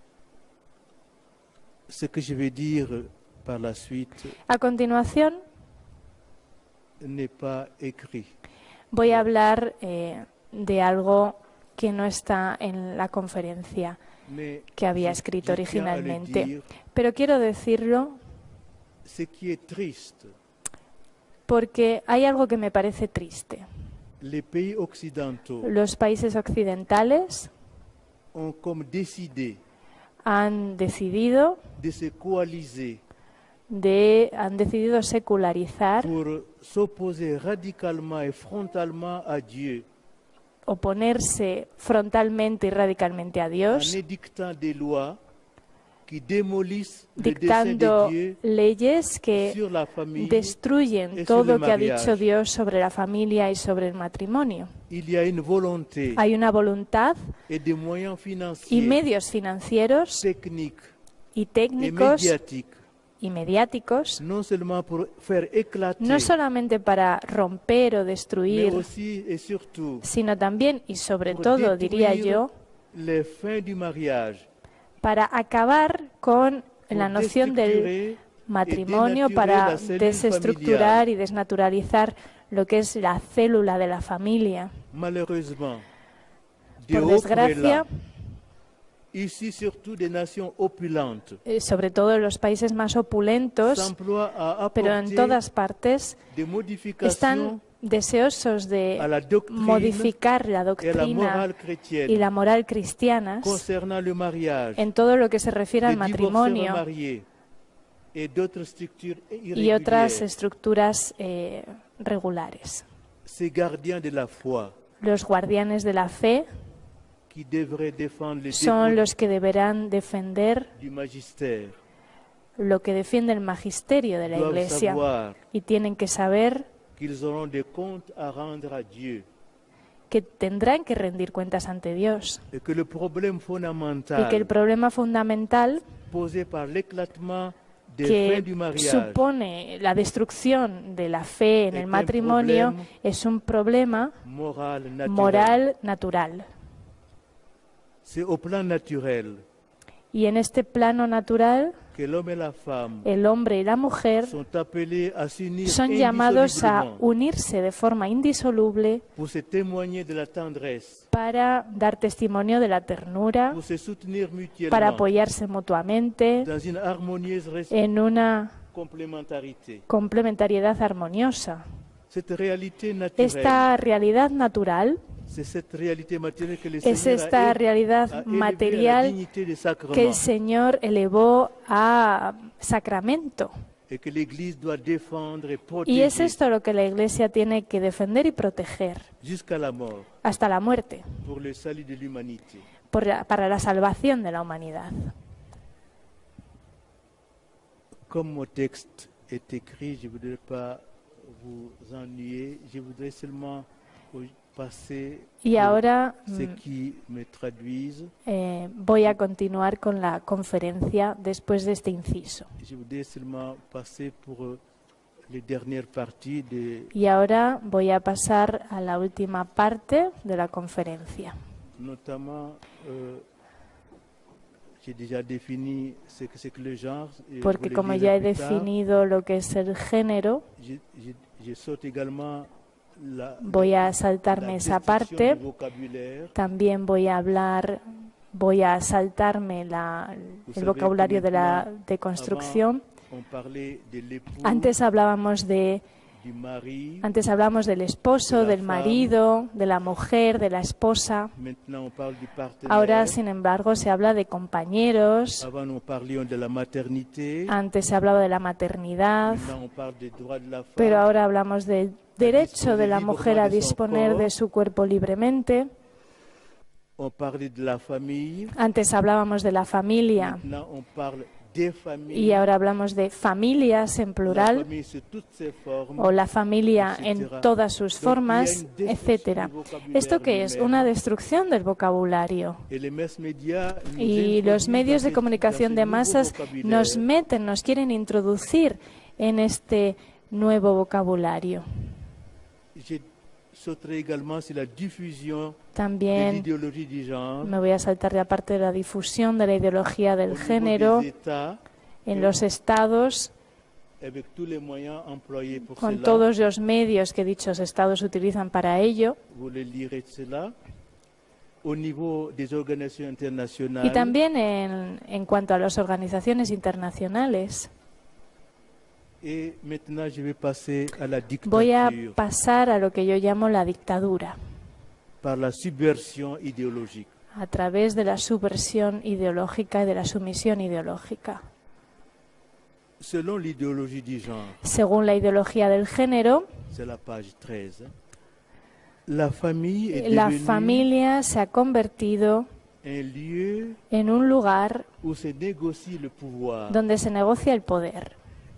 A continuación, voy a hablar eh, de algo que no está en la conferencia que había escrito originalmente. Pero quiero decirlo porque hay algo que me parece triste. Los países occidentales han decidido de, han decidido secularizar, oponerse frontalmente y radicalmente a Dios, dictando leyes que destruyen todo lo que ha dicho Dios sobre la familia y sobre el matrimonio. Hay una voluntad y medios financieros y técnicos y mediáticos, no solamente para romper o destruir, sino también y sobre todo, diría yo, para acabar con la noción del matrimonio, para desestructurar y desnaturalizar lo que es la célula de la familia. Por desgracia, Ici, surtout des nations opulentes, eh, sobre todo en los países más opulentos, pero en todas partes, están deseosos de modificar la doctrina y la moral cristianas en todo lo que se refiere al matrimonio y otras estructuras eh, regulares. Los guardianes de la fe son los que deberán defender lo que defiende el magisterio de la Iglesia y tienen que saber que tendrán que rendir cuentas ante Dios y que el problema fundamental que supone la destrucción de la fe en el matrimonio es un problema moral natural. Y en este plano natural, el hombre y la mujer son llamados a unirse de forma indisoluble para dar testimonio de la ternura, para apoyarse mutuamente en una complementariedad armoniosa. Esta realidad natural es esta realidad material que el Señor elevó a sacramento. Y es esto lo que la Iglesia tiene que defender y proteger hasta la muerte, por la, para la salvación de la humanidad. Como texto est écrit, je voudrais pas Y ahora eh, voy a continuar con la conferencia después de este inciso. Y ahora voy a pasar a la última parte de la conferencia. Porque como ya he definido lo que es el género, voy a saltarme esa parte. También voy a hablar, voy a saltarme la, el vocabulario de la deconstrucción. Antes hablábamos de Antes hablábamos del esposo, del marido, de la mujer, de la esposa. Ahora, sin embargo, se habla de compañeros. Antes se hablaba de la maternidad. Pero ahora hablamos del derecho de la mujer a disponer de su cuerpo libremente. Antes hablábamos de la familia. Y ahora hablamos de familias en plural, o la familia en todas sus formas, etcétera. ¿Esto qué es? Una destrucción del vocabulario. Y los medios de comunicación de masas nos meten, nos quieren introducir en este nuevo vocabulario. También me voy a saltar de aparte de la difusión de la ideología del género en los estados, con todos los medios que dichos estados utilizan para ello. Y también en, en cuanto a las organizaciones internacionales. Voy a pasar a lo que yo llamo la dictadura, a través de la subversión ideológica y de la sumisión ideológica. Según la ideología del género, la familia se ha convertido en un lugar donde se negocia el poder.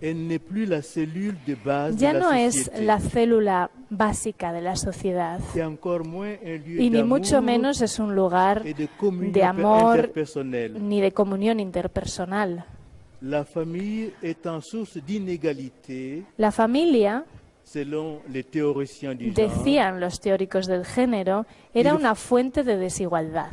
Ya no es la célula básica de la sociedad, y ni mucho menos es un lugar de amor ni de comunión interpersonal. La familia, decían los teóricos del género, era una fuente de desigualdad.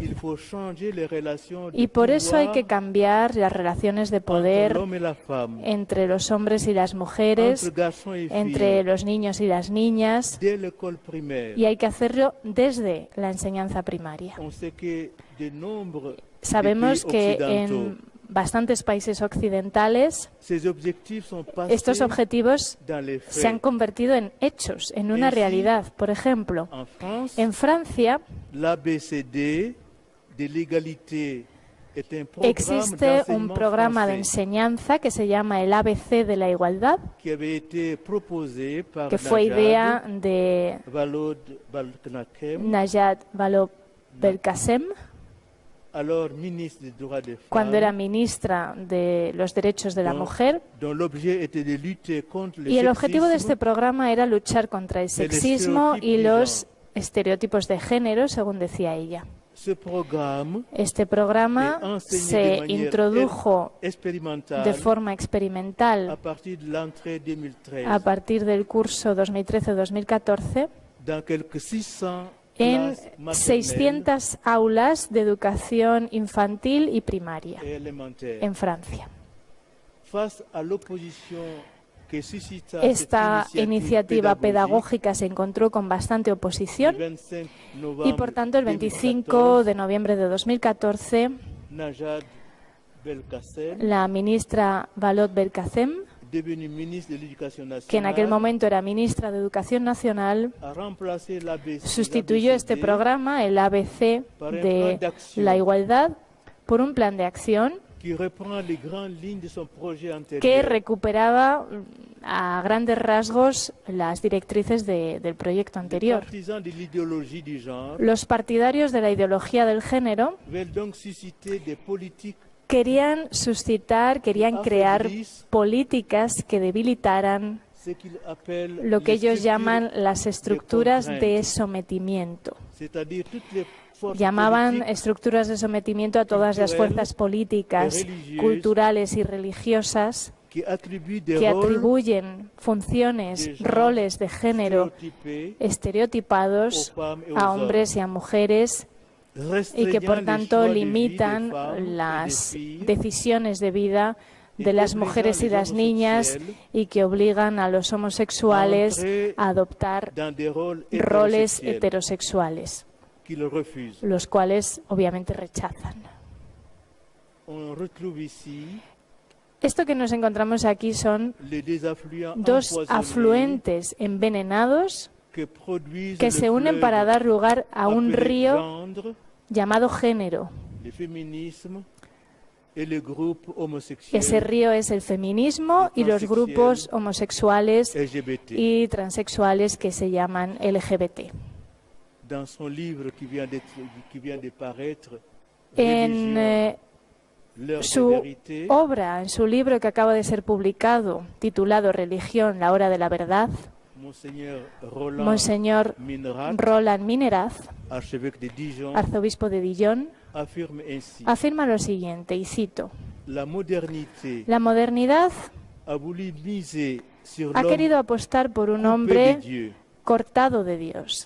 Y por eso hay que cambiar las relaciones de poder entre los hombres y las mujeres, entre los niños y las niñas, y hay que hacerlo desde la enseñanza primaria. Sabemos que en bastantes países occidentales estos objetivos se han convertido en hechos, en una realidad. Por ejemplo, en Francia existe un programa de enseñanza que se llama el A B C de la igualdad, que fue idea de Najat Vallaud-Belkacem, cuando era ministra de los derechos de la mujer, y el objetivo de este programa era luchar contra el sexismo y los estereotipos de género, según decía ella. Este programa se introdujo de forma experimental a partir del curso dos mil trece dos mil catorce en seiscientas aulas de educación infantil y primaria en Francia. Esta iniciativa pedagógica se encontró con bastante oposición y, por tanto, el veinticinco de noviembre de dos mil catorce, la ministra Vallaud-Belkacem, que en aquel momento era ministra de Educación Nacional, sustituyó este programa, el A B C de la igualdad, por un plan de acción que recuperaba a grandes rasgos las directrices de, del proyecto anterior. Los partidarios de la ideología del género querían suscitar, querían crear políticas que debilitaran lo que ellos llaman las estructuras de sometimiento. Llamaban estructuras de sometimiento a todas las fuerzas políticas, culturales y religiosas que atribuyen funciones, roles de género estereotipados a hombres y a mujeres y que por tanto limitan las decisiones de vida de las mujeres y las niñas y que obligan a los homosexuales a adoptar roles heterosexuales, los cuales obviamente rechazan. Esto que nos encontramos aquí son dos afluentes envenenados que se unen para dar lugar a un río llamado género. Ese río es el feminismo y los grupos homosexuales y transexuales que se llaman L G B T. En eh, su obra, en su libro que acaba de ser publicado, titulado Religión, la hora de la verdad, Monseñor Roland Mineraz, arzobispo de Dijon, afirma lo siguiente, y cito: la modernidad ha querido apostar por un hombre cortado de Dios.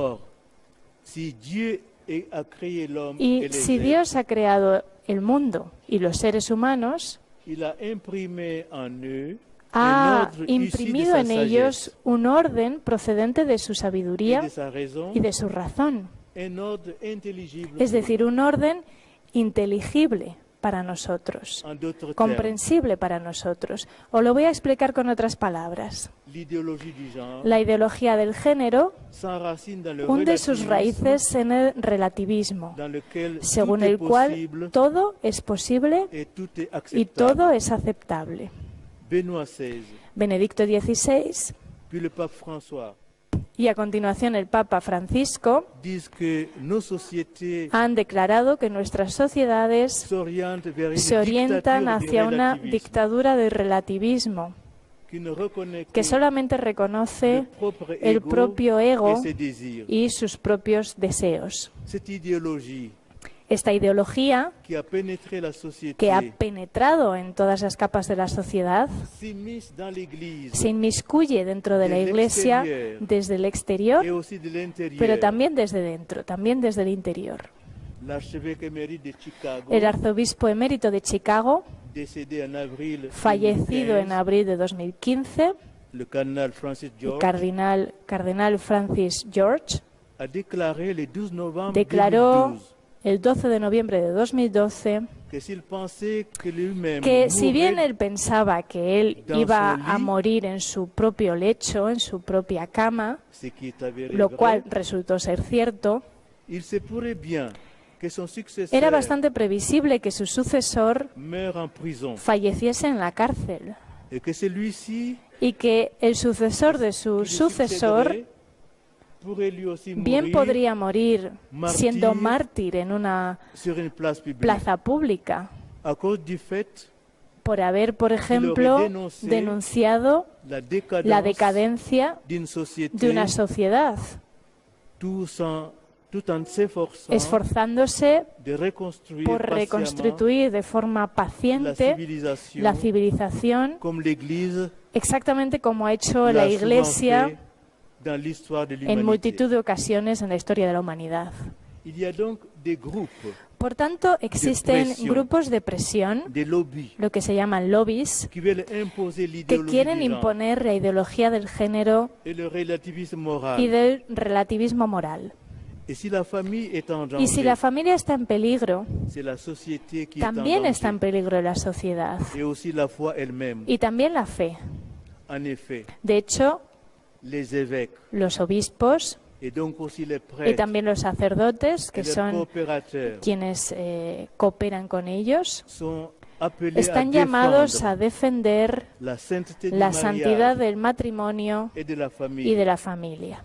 Y si Dios ha creado el mundo y los seres humanos, ha imprimido en ellos un orden procedente de su sabiduría y de su razón. Es decir, un orden inteligible para nosotros, comprensible para nosotros. Os lo voy a explicar con otras palabras. La ideología del género hunde sus raíces en el relativismo, según el cual todo es posible y todo es aceptable. Benedicto dieciséis y a continuación el Papa Francisco han declarado que nuestras sociedades se orientan hacia una dictadura del relativismo que solamente reconoce el propio ego y sus propios deseos. Esta ideología, que ha penetrado en todas las capas de la sociedad, se inmiscuye dentro de la Iglesia desde el exterior, pero también desde dentro, también desde el interior. El arzobispo emérito de Chicago, fallecido en abril de dos mil quince, el cardenal, cardenal Francis George, declaró el doce de noviembre de dos mil doce que si bien él pensaba que él iba a morir en su propio lecho, en su propia cama, lo cual resultó ser cierto, era bastante previsible que su sucesor falleciese en la cárcel y que el sucesor de su sucesor bien podría morir siendo mártir en una plaza pública por haber, por ejemplo, denunciado la decadencia de una sociedad, esforzándose por reconstituir de forma paciente la civilización, exactamente como ha hecho la Iglesia en multitud de ocasiones en la historia de la humanidad. Por tanto, existen grupos de presión, lo que se llaman lobbies, que quieren imponer la ideología del género y del relativismo moral. Y si la familia está en peligro, también está en peligro la sociedad y también la fe. De hecho, los obispos y también los sacerdotes, que son quienes eh, cooperan con ellos, están llamados a defender la santidad del matrimonio y de la familia.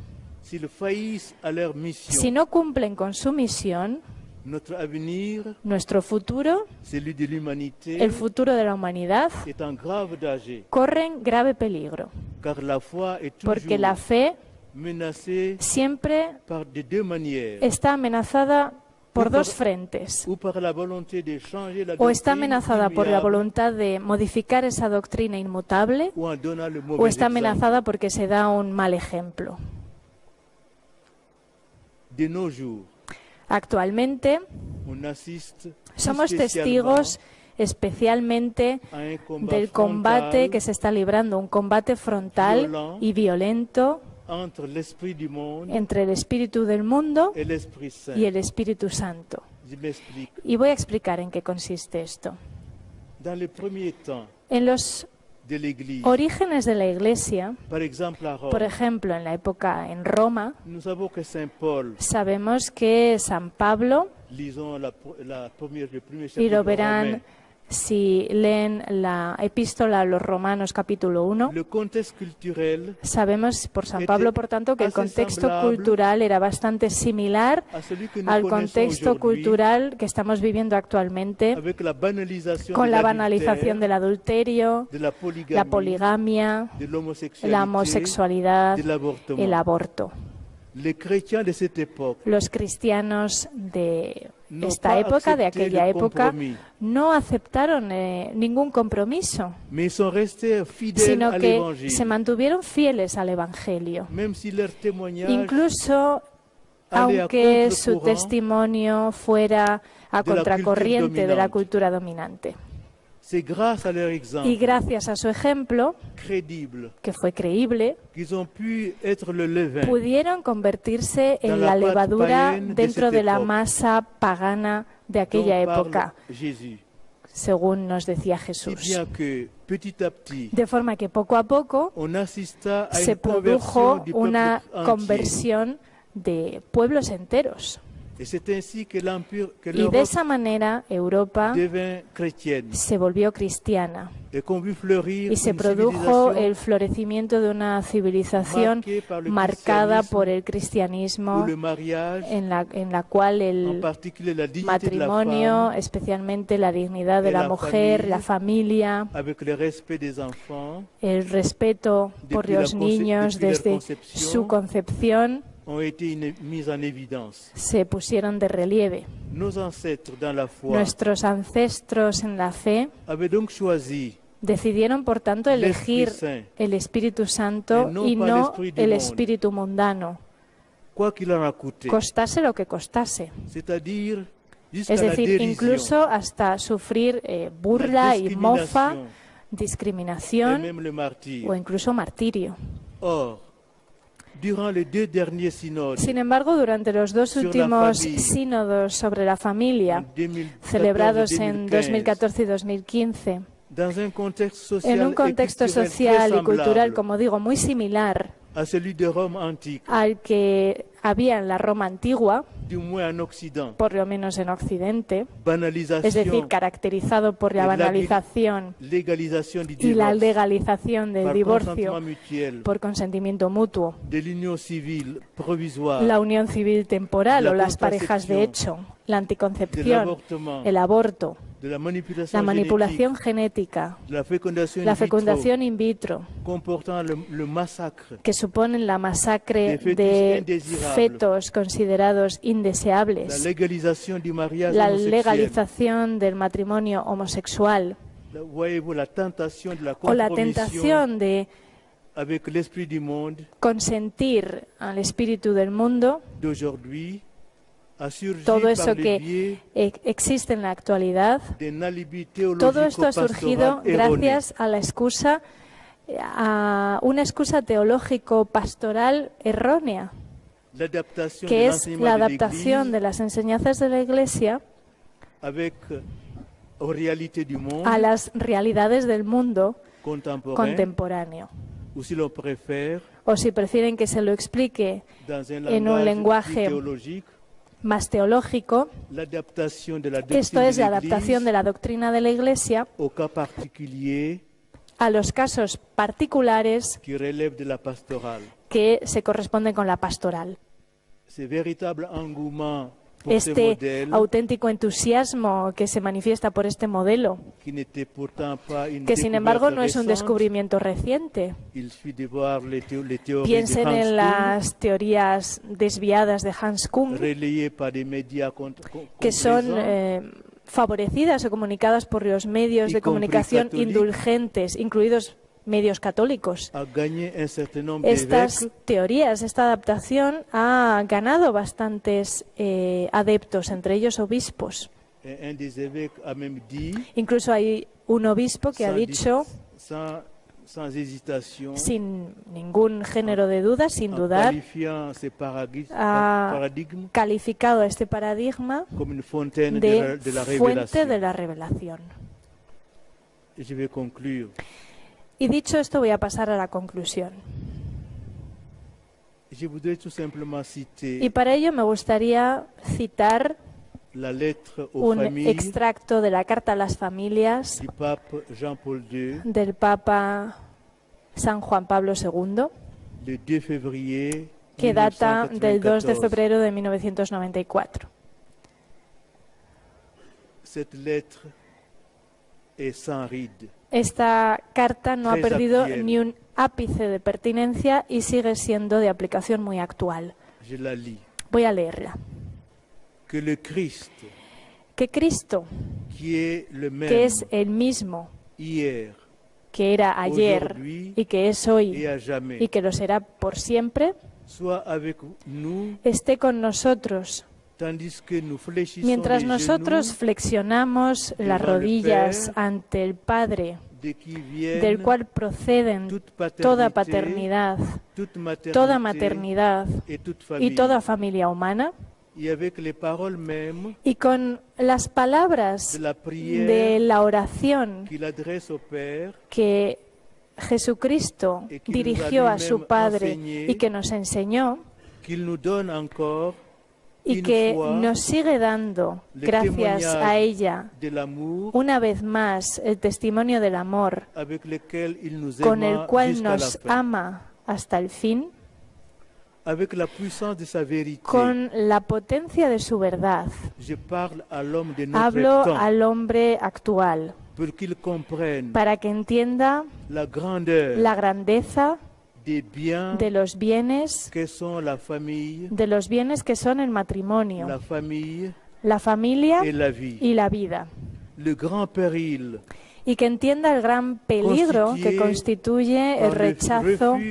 Si no cumplen con su misión, nuestro futuro, el futuro de la humanidad, corren grave peligro. porque la fe siempre está amenazada por dos frentes. O está amenazada por la voluntad de modificar esa doctrina inmutable, o está amenazada porque se da un mal ejemplo. Actualmente somos testigos especialmente del combate que se está librando, un combate frontal y violento entre el espíritu del mundo y el Espíritu Santo. Y voy a explicar en qué consiste esto. En los orígenes de la Iglesia, por ejemplo, en la época en Roma, sabemos que San Pablo, y lo verán si leen la epístola a los Romanos capítulo uno, sabemos por San Pablo, por tanto, que el contexto cultural era bastante similar al contexto cultural que estamos viviendo actualmente, con la banalización del adulterio, la poligamia, la homosexualidad, el aborto. Los cristianos de esta época, de aquella época, no aceptaron eh, ningún compromiso, sino que se mantuvieron fieles al Evangelio. Incluso aunque su testimonio fuera a contracorriente de la cultura dominante. Y gracias a su ejemplo, que fue creíble, pudieron convertirse en la levadura dentro de la masa pagana de aquella época, según nos decía Jesús. De forma que poco a poco se produjo una conversión de pueblos enteros. Y de esa manera Europa se volvió cristiana y se produjo el florecimiento de una civilización marcada por el cristianismo, en la, en la cual el matrimonio, especialmente la dignidad de la mujer, la familia, el respeto por los niños desde su concepción, se pusieron de relieve. Nuestros ancestros en la fe decidieron, por tanto, elegir el Espíritu Santo y no el espíritu mundano, costase lo que costase. Es decir, incluso hasta sufrir eh, burla y mofa, discriminación o incluso martirio. Sin embargo, durante los dos últimos sínodos sobre la familia, celebrados en dos mil catorce y dos mil quince, en un contexto social y cultural, como digo, muy similar al que había en la Roma antigua, por lo menos en Occidente, es decir, caracterizado por la banalización y la legalización del divorcio por consentimiento mutuo, la unión civil temporal o las parejas de hecho, la anticoncepción, el aborto, la manipulación genética, la fecundación in vitro, que suponen la masacre de fetos considerados indeseables, la legalización del matrimonio homosexual o la tentación de consentir al espíritu del mundo. Todo eso que existe en la actualidad, todo esto ha surgido gracias a la excusa, a una excusa teológico-pastoral errónea, que es la adaptación de las enseñanzas de la Iglesia a las realidades del mundo contemporáneo. O si prefieren que se lo explique en un lenguaje más teológico, esto es la adaptación de la doctrina de la Iglesia a los casos particulares que se corresponden con la pastoral. este auténtico entusiasmo que se manifiesta por este modelo, que sin embargo no es un descubrimiento reciente. Piensen en las teorías desviadas de Hans Kuhn, que son eh, favorecidas o comunicadas por los medios de comunicación indulgentes, incluidos medios católicos. Estas teorías, esta adaptación ha ganado bastantes eh, adeptos, entre ellos obispos. Incluso hay un obispo que ha dicho, sin ningún género de duda, sin dudar, ha calificado a este paradigma de fuente de la revelación. Y dicho esto, voy a pasar a la conclusión. Y para ello me gustaría citar un extracto de la Carta a las Familias del Papa San Juan Pablo segundo, que data del dos de febrero de mil novecientos noventa y cuatro. Esta carta no ha perdido ni un ápice de pertinencia y sigue siendo de aplicación muy actual. Voy a leerla. Que Cristo, que es el mismo, que era ayer y que es hoy y que lo será por siempre, esté con nosotros. Mientras nosotros flexionamos las rodillas ante el Padre, del cual proceden toda paternidad, toda maternidad y toda familia humana, y con las palabras de la oración que Jesucristo dirigió a su Padre y que nos enseñó, y que nos sigue dando, gracias a ella, una vez más, el testimonio del amor con el cual nos ama hasta el fin, con la potencia de su verdad. Hablo al hombre actual para que entienda la grandeza de los bienes, de los bienes que son el matrimonio, la familia y la vida, y que entienda el gran peligro que constituye el rechazo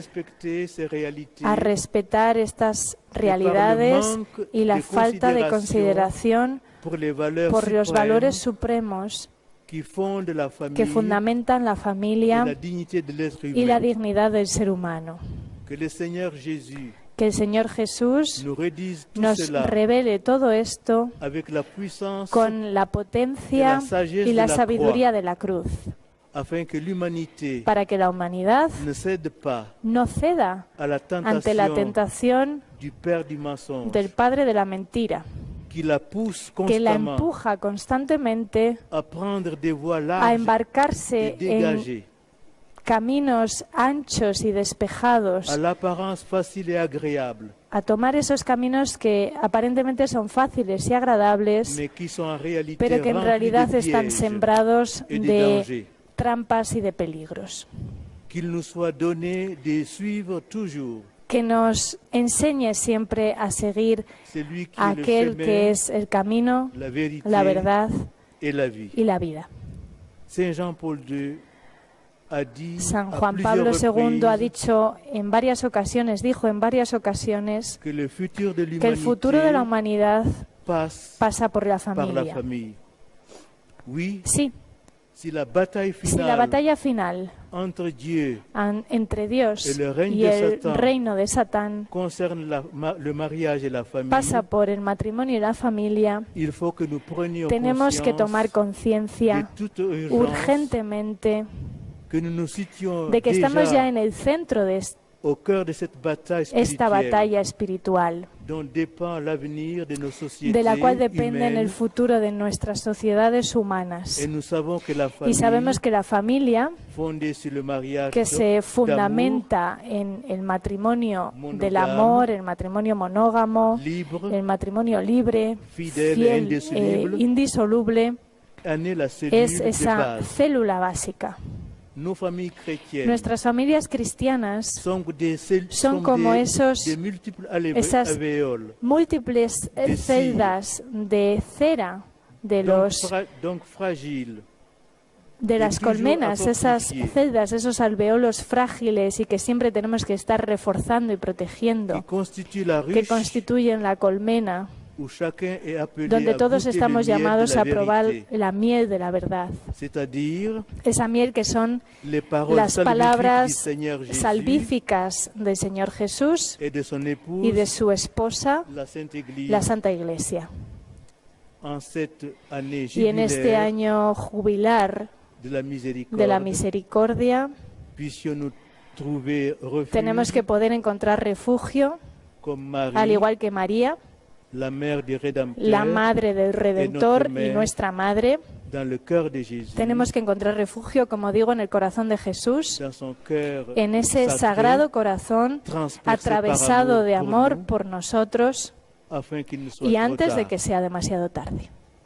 a respetar estas realidades y la falta de consideración por los valores supremos que fundamentan la familia y la dignidad del ser humano. Que el Señor Jesús nos revele todo esto con la potencia y la sabiduría de la cruz, para que la humanidad no ceda ante la tentación del padre de la mentira, que la empuja constantemente a embarcarse en caminos anchos y despejados, a tomar esos caminos que aparentemente son fáciles y agradables, pero que en realidad están sembrados de trampas y de peligros. Que nos enseñe siempre a seguir a aquel que es el camino, la verdad y la vida. San Juan Pablo segundo ha dicho en varias ocasiones, dijo en varias ocasiones, que el futuro de la humanidad pasa por la familia. Sí. Si la batalla final entre Dios y el reino de Satán pasa por el matrimonio y la familia, tenemos que tomar conciencia urgentemente de que estamos ya en el centro de, au cœur de cette bataille esta batalla espiritual, dont dépend l'avenir de nos sociétés de la cual depende humaines, el futuro de nuestras sociedades humanas. et nous savons que la Y famille, sabemos que la familia, fondée sur le mariage que se d'amour, fundamenta en el matrimonio monogame, del amor, el matrimonio monógamo, libre, el matrimonio libre, fidèle et fiel, eh, indissoluble, indisoluble, en est la cellule es de esa base. célula básica. Nos familles chrétiennes Nuestras familias cristianas son, des cell- son sont como des, esos- des multiples alvé- esas alvéoles. múltiples eh, De celdas de cera de Donc, los fra- donc fragiles. de las toujours colmenas, a esas fortifier. celdas, esos alveolos frágiles y que siempre tenemos que estar reforzando y qui protegiendo, constitue la que ruche constituyen la colmena, où chacun est appelé donde à todos goûter estamos le miel de llamados la a probar vérité, la miel de la verdad. c'est-à-dire Esa miel que son les paroles las salvifiques du palabras Seigneur Jésus salvíficas del Señor Jesús et de son épouse, y de su esposa, la Sainte Église. la Santa Iglesia. En cette année Y en este jubilaire año jubilar de la miséricorde, de la misericordia, puissions-nous trouver refuge tenemos que poder encontrar refugio, comme Marie, al igual que María, la mère du Rédempteur, la madre del Redentor y mère, nuestra madre. dans le cœur de Jésus, Tenemos que encontrar refugio, como digo, en el corazón de Jesús, dans son cœur en ese sacré, sagrado corazón transpercé atravesado par de amour amor pour nous, por nosotros afin qu'il ne soit y trop antes de tard. que sea demasiado tarde.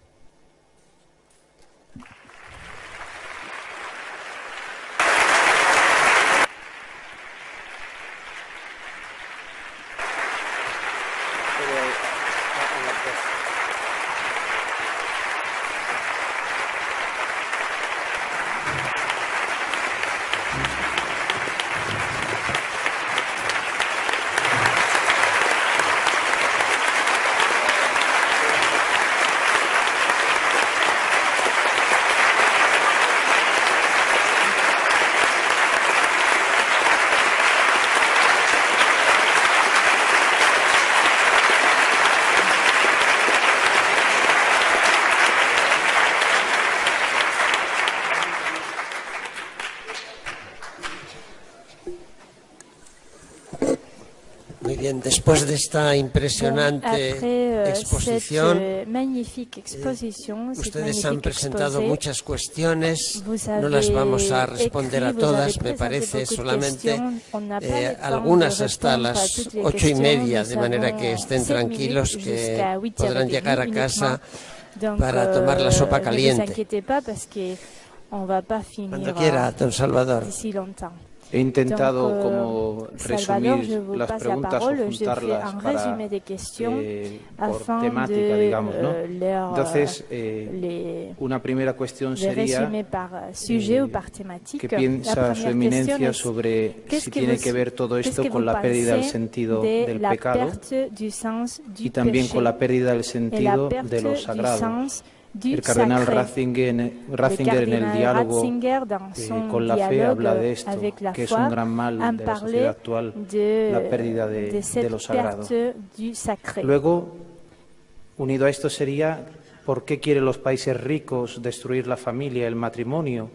Muy bien, después de esta impresionante Après, euh, exposición, cette, euh, magnifique exposition, cette ustedes han magnifique presentado exposé, muchas cuestiones, vous no las vamos a avez responder a écrit, vous todas, avez me présenté parece, beaucoup de solamente questions. On n'a pas eh, le temps algunas de hasta répondre à las toutes les ocho y questions. media, Nous de manera que avons estén sept tranquilos, minutes que jusqu'à huit heures podrán trente llegar a casa Donc, para tomar la sopa euh, Ne caliente. vous inquiétez pas parce que on va pas Cuando finir quiera, euh, don Salvador. d'ici longtemps. He intentado Donc, como euh, Salvador, je resumir vous las passe la preguntas o parole. Je fais juntarlas un para, résumé des questions eh, por afin temática, de digamos, ¿no? euh, leur, Entonces, euh, eh, les, una primera cuestión les sería résumer par euh, sujet eh, ou par thématique. ¿qué La piensa première su eminencia question sobre est, si que tiene vous- que ver todo qu'est-ce esto que con vous la pérdida del pensez sentido de del la pecado perte du sens du y también péché con la pérdida del et la sentido perte de lo du sagrado? sens du El cardenal sacré. Ratzinger, Le Ratzinger en el cardinal diálogo Ratzinger, dans eh, son con la fe dialogue habla de esto, avec la que es foi, un gran mal a de la parlé sociedad actual, de, la pérdida de, de cette de lo sagrado. perte du sacré. Luego, unido a esto sería, ¿por qué quieren los países ricos destruir la familia, el matrimonio?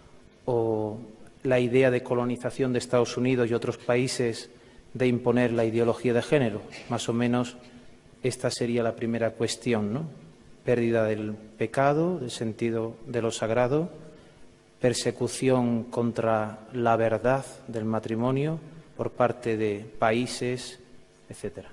O la idea de colonización de Estados Unidos y otros países de imponer la ideología de género. Más o menos esta sería la primera cuestión, ¿no? Pérdida del pecado, del sentido de lo sagrado, persecución contra la verdad del matrimonio por parte de países, etcétera.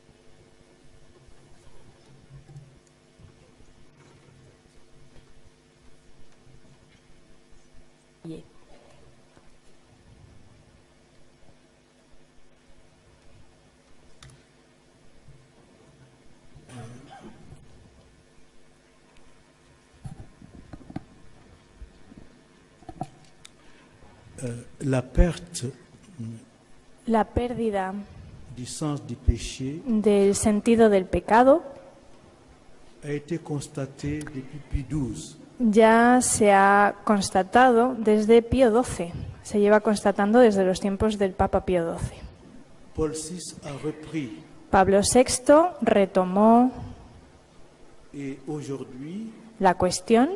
Euh, la perte La pérdida du sens du péché del sentido del pecado a été constatée depuis Pie douze. ya se ha constatado desde Pío doce. Se lleva constatando desde los tiempos del Papa Pío doce. Paul six a repris Pablo sexto retomó et aujourd'hui la cuestión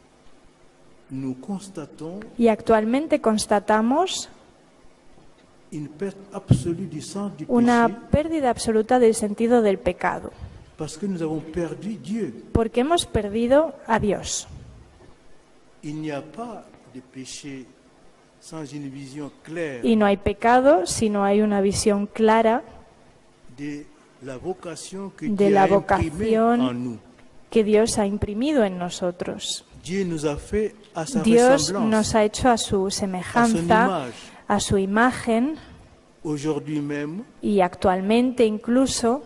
nous constatons y actualmente constatamos une perte absolue du sens du una péché, pérdida absoluta del sentido del pecado, parce que nous avons perdu Dieu. porque hemos perdido a Dios. Il n'y a pas de péché sans une vision claire Y no hay pecado si no hay una visión clara de la vocation que de Dieu la a imprimée en vocación nous. que Dios ha imprimido en nosotros. Dieu nous a fait à sa Dios ressemblance, nos ha hecho a su à son semejanza, image. a su imagen, Aujourd'hui même, y actualmente incluso,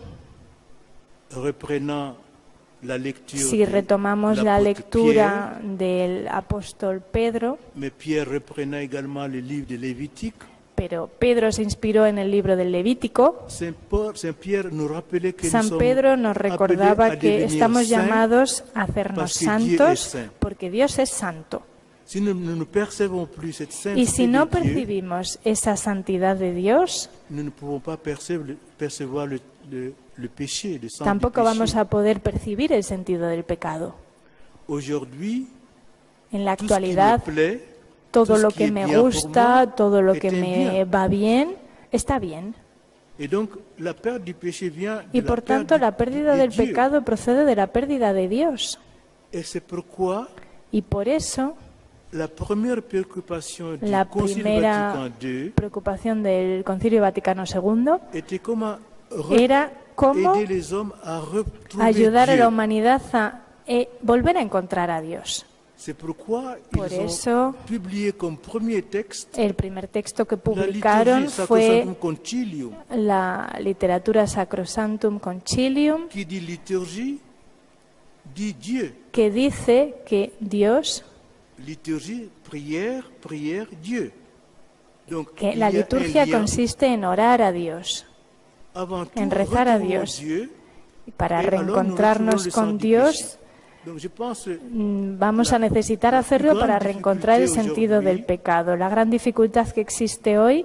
reprenant la lecture si de retomamos la l'apôtre lectura del apóstol Pedro, Pierre, mais Pierre reprenant également le livre de Lévitique, pero Pedro se inspiró en el libro del Levítico. Saint Paul- Saint Pierre nous rappelait que nous San sommes Pedro nos appelés recordaba à que devenir estamos saints. llamados a hacernos parce que Dieu est santos saint. porque Dios es santo. Si nous nous ne percevons plus cette sainteté Y si no de Dieu, percibimos esa santidad de Dios, nous ne pouvons pas percevoir le, percevoir le, le, le péché, le sang du tampoco péché. vamos a poder percibir el sentido del pecado. Aujourd'hui, En la tout ce qui me actualidad, plaît, todo tout ce lo qui que est me bien pour gusta, moi, todo lo est que un me bien. va bien, está bien. Et donc, la perte du péché vient de Y la por perte tanto, du- la pérdida de del Dieu. pecado procede de la pérdida de Dios. Et c'est pourquoi Y por eso, la première préoccupation du la Concile primera Vatican deux preocupación del Concilio Vaticano segundo était comment re- era cómo aider les hommes à retrouver ayudar a Dieu. la humanidad a eh, volver a encontrar a Dios. C'est pourquoi Por ils eso, ont publié comme premier texte el primer texto que la publicaron liturgie fue Sacrosanctum Concilium, la literatura Sacrosanctum Concilium, qui dit liturgie, dit Dieu. que dice que Dios, Liturgie, prière, prière, Dieu. Donc, que il la y a un liturgia lien consiste en orar a Dios. avant tout, en rezar a retrouvons Dios. Dieu, Y para et alors nous reencontrarnos retrouvons le sang con du Dios, péché. Donc, je pense mm, vamos La- a necesitar la hacerlo gran para reencontrar el dificulté sentido del aujourd'hui- pecado. La gran dificultad que existe hoy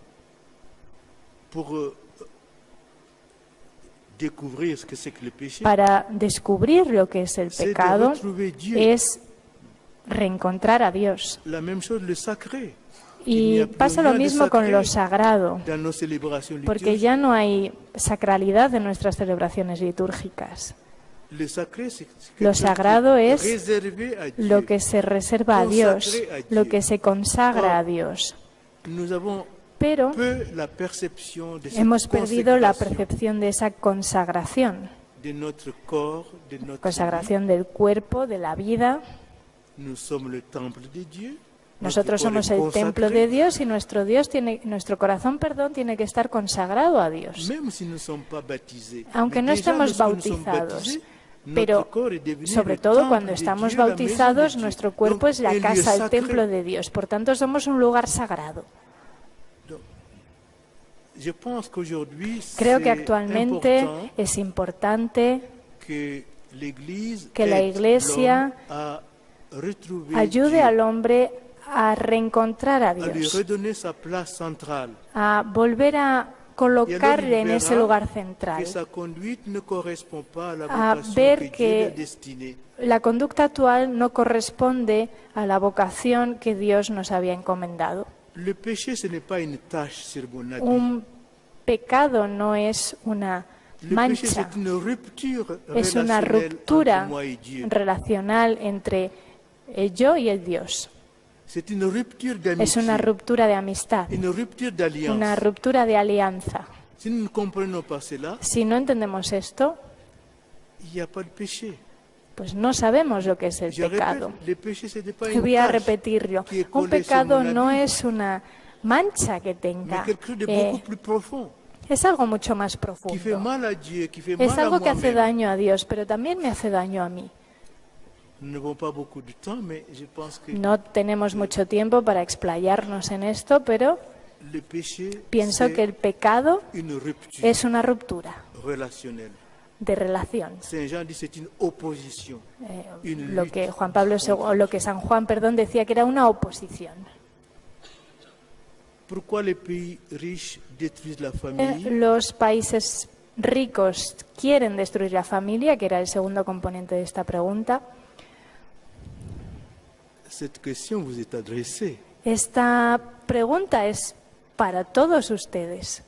pour euh, découvrir ce que c'est que le péché, para descubrir lo que es el c'est de pecado retrouver Dieu. es reencontrar a Dios. La même chose, le sacré. Il n'y Y a plus pasa lo rien de mismo con sacré lo sagrado, dans nos célébrations porque litúrgicas. ya no hay sacralidad en nuestras celebraciones litúrgicas. Le sacré, c'est quelque Lo chose sagrado qui est es réservé à Dieu. Lo que se reserva a Dios, Consacré a lo Dieu. que se consagra a Dios. Nous avons Pero peu la perception de cette hemos perdido la consécration percepción de esa consagración, de notre corps, de notre vie. consagración del cuerpo, de la vida. Nous sommes le temple de Dieu. Nosotros Notre corps somos est el templo consacré. de Dios y nuestro Dios tiene, nuestro corazón, perdón, tiene que estar consagrado a Dios. Même si nous ne sommes pas baptisés. Aunque no Mais déjà, estemos lorsque nous sommes bautizados, baptisés, pero notre corps est devenu sobre le todo temple cuando de estamos Dieu, la maison bautizados, de Dieu. nuestro cuerpo Donc, es la un lieu casa, el sacré. templo de Dios. Por tanto, somos un lugar sagrado. Donc, je pense qu'aujourd'hui, Creo que c'est actualmente important es importante que l'Église que la aide Iglesia l'homme à retrouver ayude Dieu, al hombre a reencontrar a à lui Dios, redonner sa place centrale. a volver a Et alors, colocarle il en ese verra lugar central. que sa conduite ne correspond pas à la A vocation ver que Dieu que- lui a destinée. La conducta actual no corresponde a la vocación que Dios nos había encomendado. Le péché, ce n'est pas une tache sur mon habit. Un pecado no es una Le péché, mancha, c'est une rupture es una relationnelle ruptura entre moi et Dieu. relacional entre el yo y el Dios. C'est une rupture Es d'amitié, una ruptura de amistad, une rupture d'alliance. una ruptura de alianza. Si nous ne comprenons pas cela, Si no entendemos esto, il n'y a pas de péché. pues no sabemos lo que es el Je répète, pecado. le péché, ce n'est pas Y une voy a tache, repetirlo. qui est Un collée sur pecado mon no habit, es una mancha que mais tenga. quelque chose de eh, beaucoup plus profond, es algo mucho más qui fait profundo. mal à Dieu, qui fait Es mal à algo que hace moi-même. daño a Dios, pero también me hace daño a mí. Nous n'avons pas beaucoup de temps, mais je pense que No tenemos mucho tiempo para explayarnos en esto, pero le péché, pienso que el c'est pecado une rupture es una ruptura relationnelle. de relación. Saint Jean dit c'est une opposition. Eh, Une lo lutte que Juan Pablo segundo, o lo que San Juan, perdón, decía que era una oposición. Pourquoi les pays riches détruisent la Eh, famille? Los países ricos quieren destruir la familia, que era el segundo componente de esta pregunta. Cette question vous est adressée. Esta pregunta es para todos ustedes.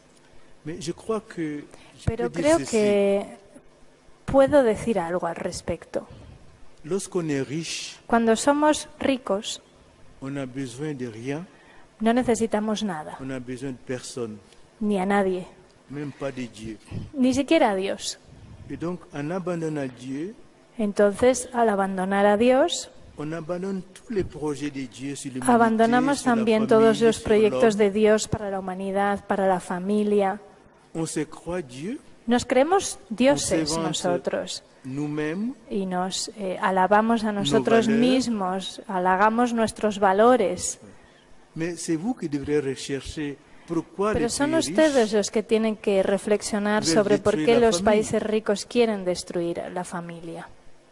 Pero creo que puedo decir algo al respecto. Cuando somos ricos, no necesitamos nada, ni a nadie, ni siquiera a Dios. Entonces, al abandonar a Dios, abandonamos también todos los proyectos de Dios para la humanidad, para la familia. Nos creemos dioses nosotros y nos eh, alabamos a nosotros mismos, halagamos nuestros valores. Pero son ustedes los que tienen que reflexionar sobre por qué los países ricos quieren destruir la familia.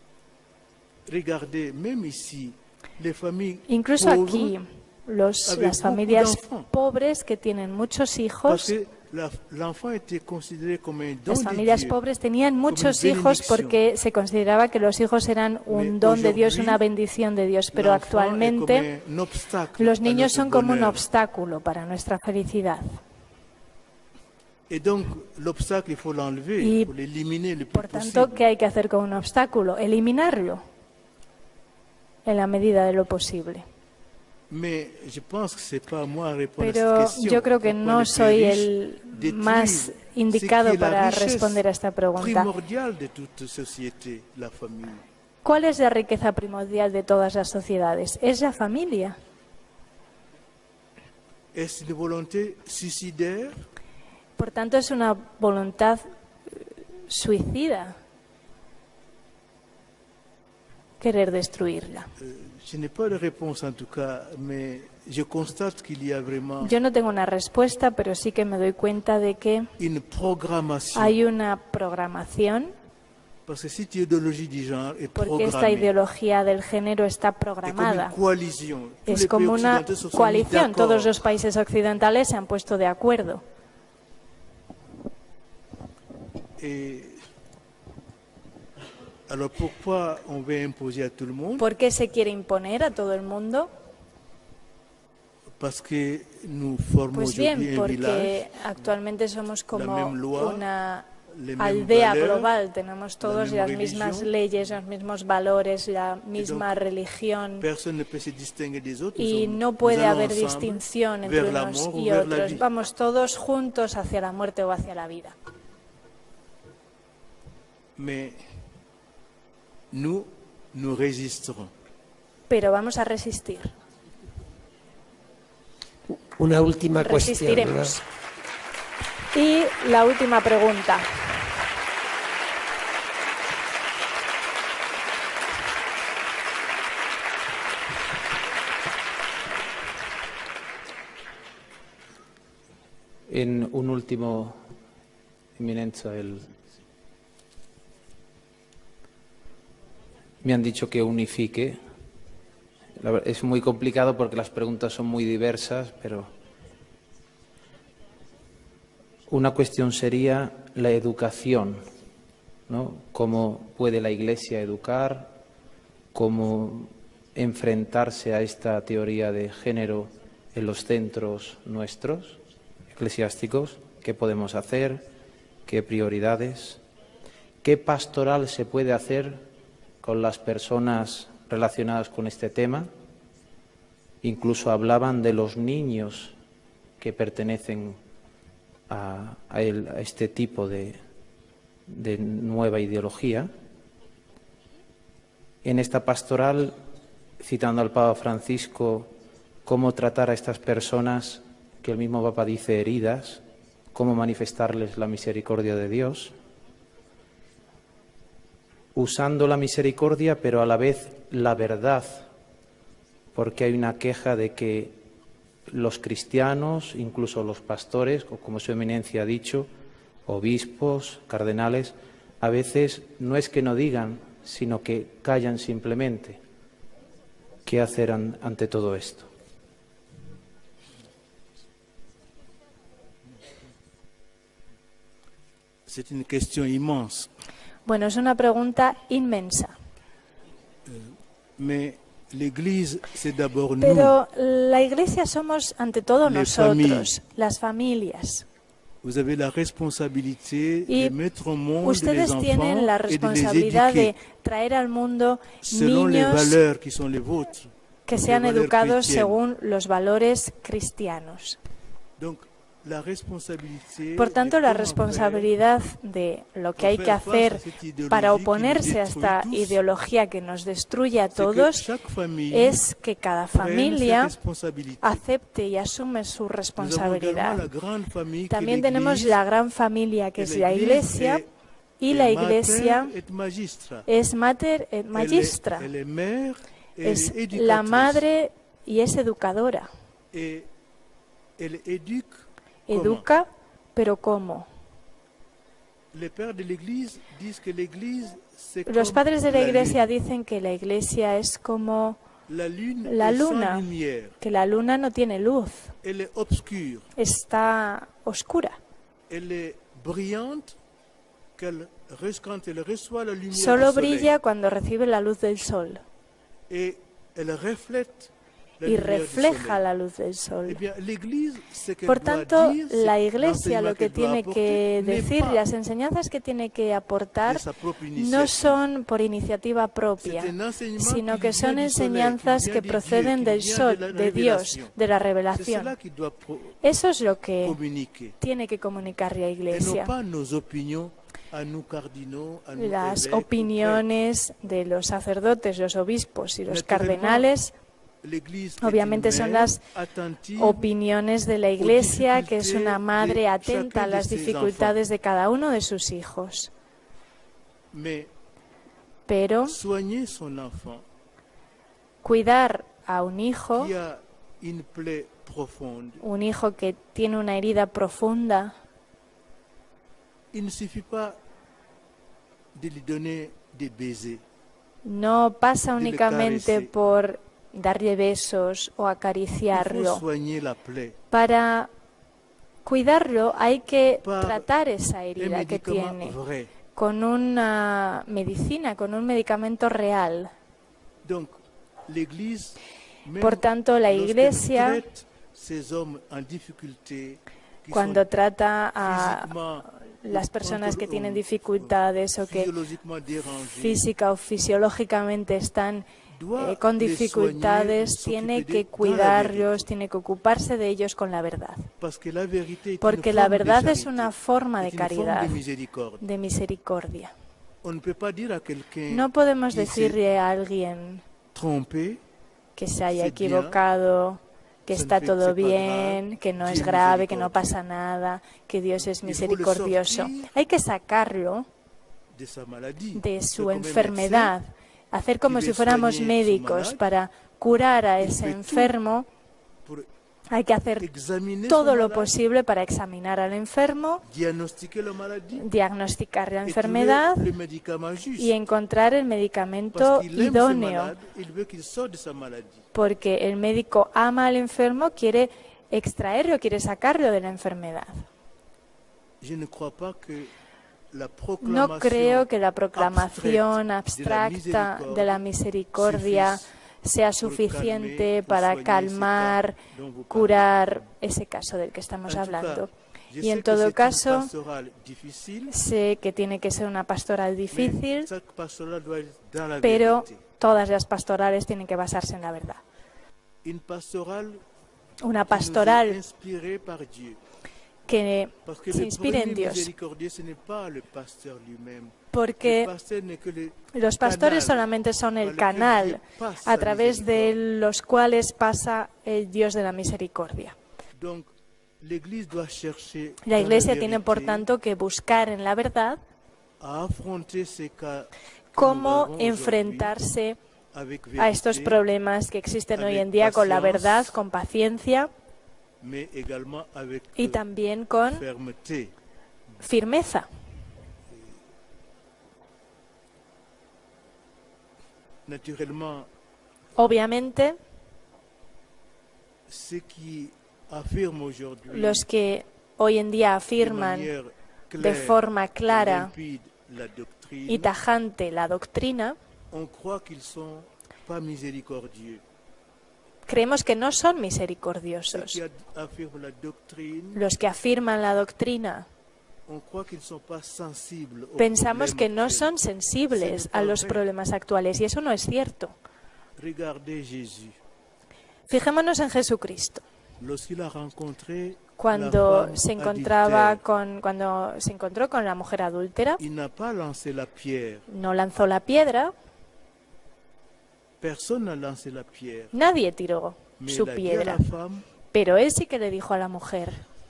Incluso aquí, los, las familias pobres que tienen muchos hijos, las familias pobres tenían muchos hijos porque se consideraba que los hijos eran un don de Dios, una bendición de Dios, pero actualmente los niños son como un obstáculo para nuestra felicidad. Y por tanto, ¿qué hay que hacer con un obstáculo? Eliminarlo en la medida de lo posible. Pero yo creo que no soy el más indicado para responder a esta pregunta. ¿Cuál es la riqueza primordial de todas las sociedades? Es la familia. Por tanto, es una voluntad suicida querer destruirla. Yo no tengo una respuesta, pero sí que me doy cuenta de que hay una programación, porque esta ideología del género está programada. Es como una coalición. Todos los países occidentales se han puesto de acuerdo. ¿Por qué se quiere imponer a todo el mundo? Pues bien, porque actualmente somos como una aldea global. Tenemos todos las mismas leyes, los mismos valores, la misma religión. Y no puede haber distinción entre unos y otros. Vamos todos juntos hacia la muerte o hacia la vida. Nous, nous résisterons. Pero vamos a resistir. Una última cuestión. Resistiremos. Y la última pregunta. En un último, Eminencia, el me han dicho que unifique. Es muy complicado porque las preguntas son muy diversas, pero una cuestión sería la educación, ¿no? ¿Cómo puede la Iglesia educar? ¿Cómo enfrentarse a esta teoría de género en los centros nuestros, eclesiásticos? ¿Qué podemos hacer? ¿Qué prioridades? ¿Qué pastoral se puede hacer con las personas relacionadas con este tema? Incluso hablaban de los niños que pertenecen a, a, el, a este tipo de, de nueva ideología. En esta pastoral, citando al Papa Francisco, cómo tratar a estas personas que el mismo Papa dice heridas, cómo manifestarles la misericordia de Dios, usando la misericordia, pero a la vez la verdad, porque hay una queja de que los cristianos, incluso los pastores, o como su eminencia ha dicho, obispos, cardenales, a veces no es que no digan, sino que callan simplemente. ¿Qué hacer an- ante todo esto? C'est une question immense. Bueno, es una pregunta inmensa. Mais Pero la Iglesia somos ante todo nosotros, las familias. Vous avez la responsabilité de mettre au monde ustedes les tienen enfants la et de les responsabilidad de éduquer traer al mundo selon les niños valeurs qui sont les vôtres, que les sean valeurs educados chrétiennes. según los valores cristianos. Donc, la responsabilité Por tanto, de la comment responsabilidad de lo que hay que hacer para oponerse a esta ideología que nos destruye a faire, c'est que todos chaque famille es que cada prenne ses familia responsabilités. acepte y asume su Nous avons également responsabilidad. la grande famille También qui est tenemos l'Église, la gran familia que et es la l'Église Iglesia, est- y est la mater Iglesia et magistra. es mater et Elle est- magistra, elle est mère et es elle est la éducatrice. madre y es educadora. Et elle éduque comment? Educa, pero ¿cómo? Les pères de l'Église disent que l'Église, c'est Los comme padres de la la Iglesia lune. dicen que la Iglesia es como La lune la est sans luna, lumière. que la luna no tiene luz, Elle est obscure. está oscura. Elle est brillante qu'elle re- quand elle reçoit la lumière Solo du soleil. brilla cuando recibe la luz del sol Et elle reflète la y lumière du refleja soleil. la luz del Eh sol. bien, l'Église, ce qu'elle Por doit tanto, dire, c'est la que Iglesia lo l'enseignement que qu'elle doit tiene apporter que n'est decir, pas las enseñanzas que tiene que aportar, de sa propre no initiative. son por iniciativa propia, C'est un enseignement sino qui que vient son du soleil, enseñanzas qui que vient de proceden Dieu, del qui vient sol, de la de Dios, révélation. de la C'est revelación. cela qui doit pro- Eso es lo que communiquer. tiene que comunicar la Et non Iglesia. pas nos opinions à nous cardinaux, à nous Las évêques ou opiniones de los sacerdotes, los obispos y los Naturellement, cardenales prêtres. L'Église est obviamente une son mère las attentive opiniones de la Iglesia, que es una madre de atenta a chacun de las ses dificultades de cada uno de sus hijos. mais Pero soigner son enfant cuidar a un hijo, qui a une plaie profonde, un hijo que tiene una herida profunda, il ne suffit pas de lui donner des baisers. no pasa de le únicamente carecer. por darle besos o Il faut acariciarlo. soigner la plaie. Para cuidarlo hay que Par tratar esa Un herida que médicament tiene vrai. con una medicina, con un medicamento real. Donc, l'Église, même Por tanto, la lorsqu'elle Iglesia, traite ces hommes en difficulté, qui cuando sont trata a physiquement las personas que ontolo- tienen dificultades o que physiologiquement dérangés, física o fisiológicamente están doit eh, con les dificultades, soigner, tiene s'occuper que d'eux dans la cuidarlos, vérité. tiene que ocuparse de ellos con la verdad. Parce que la vérité est Porque une la forme de verdad es charité, una forma de est une forme caridad, de miséricorde. de misericordia. On ne peut pas dire à quelqu'un No podemos qui s'est decirle a alguien trompé, que se haya c'est bien, equivocado, que ça ne está fait- todo c'est pas bien, grave, que no Dieu es est grave, que no miséricordieux. pasa nada, que Dios es Il faut le misericordioso. sortir Hay que sacarlo de sa maladie. de C'est su comme un enfermedad, hacer como qui si veut fuéramos soigner su médicos malade, para curar a il ese fait tout enfermo. médecin pour Hay que hacer examiner todo son lo malade, posible para examinar al enfermo, diagnostiquer la maladie, diagnosticar la et enfermedad trouver le médicament juste. y encontrar el medicamento Parce qu'il aime ce idóneo, malade, il veut qu'il sorte de sa maladie. porque el médico ama al enfermo, quiere extraerlo, quiere sacarlo de la enfermedad. Je ne crois pas que la No proclamation creo que la proclamación abstracta abstracta de la misericordia sea suficiente para calmar, curar ese caso del que estamos hablando. Y en todo caso, sé que tiene que ser una pastoral difícil, pero todas las pastorales tienen que basarse en la verdad. Una pastoral que se inspire en Dios, porque los pastores solamente son el canal a través de los cuales pasa el Dios de la misericordia. La Iglesia tiene, por tanto, que buscar en la verdad cómo enfrentarse a estos problemas que existen hoy en día con la verdad, con paciencia y también con firmeza. Obviamente, los que hoy en día afirman de forma clara y tajante la doctrina, Creemos que no son misericordiosos. Los que afirman la doctrina, pensamos que no son sensibles a los problemas actuales, y eso no es cierto. Fijémonos en Jesucristo. Cuando se encontraba con, cuando se encontró con la mujer adúltera, no lanzó la piedra. Nadie tiró su piedra, pero él sí que le dijo a la mujer: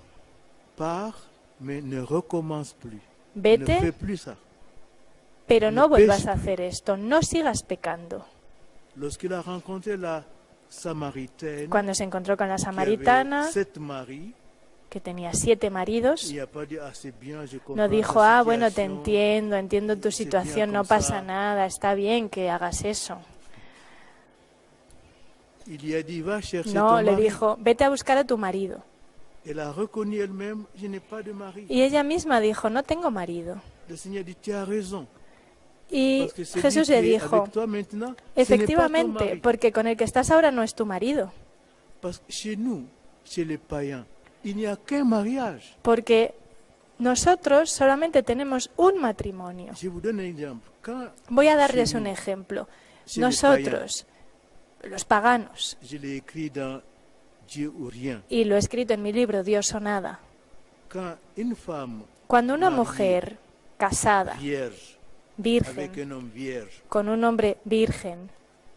vete, pero no vuelvas a hacer esto, no sigas pecando. Cuando se encontró con la samaritana, que tenía siete maridos, no dijo: ah, bueno, te entiendo, entiendo tu situación, no pasa nada, está bien que hagas eso. No, le dijo: vete a buscar a tu marido. Y ella misma dijo: no tengo marido. Y Jesús le dijo: efectivamente, porque con el que estás ahora no es tu marido. Porque nosotros solamente tenemos un matrimonio. Voy a darles un ejemplo. Nosotros, los paganos, y lo he escrito en mi libro Dios o Nada, cuando una mujer casada, virgen, con un hombre virgen,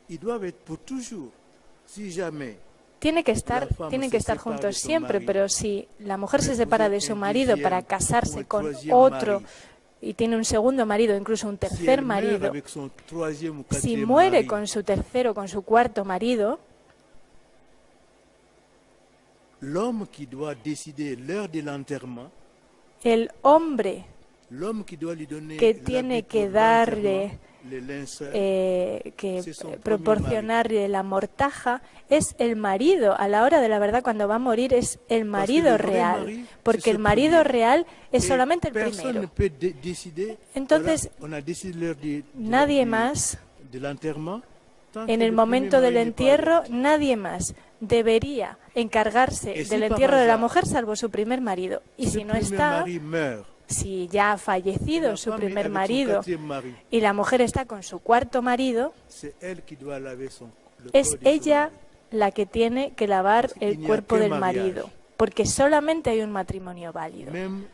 tiene que estar, tienen que estar juntos siempre, pero si la mujer se separa de su marido para casarse con otro y tiene un segundo marido, incluso un tercer marido, si muere con su tercero, con su cuarto marido, el hombre que tiene que darle, eh, que proporcionarle la mortaja es el marido. A la hora de la verdad, cuando va a morir, es el marido real, porque el marido real es solamente el primero. Entonces, nadie más, en el momento del entierro, nadie más debería encargarse del entierro de la mujer salvo su primer marido. Y si no está, si ya ha fallecido su primer marido y la mujer está con su cuarto marido, es ella la que tiene que lavar el cuerpo del marido, porque solamente hay un matrimonio válido,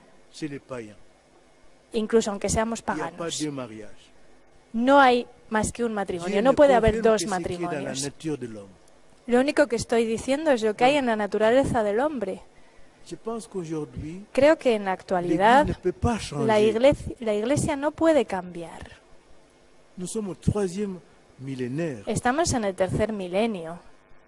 incluso aunque seamos paganos. No hay más que un matrimonio, no puede haber dos matrimonios. Lo único que estoy diciendo es lo que hay en la naturaleza del hombre. Creo que en la actualidad la iglesia, la iglesia no puede cambiar. Estamos en el tercer milenio.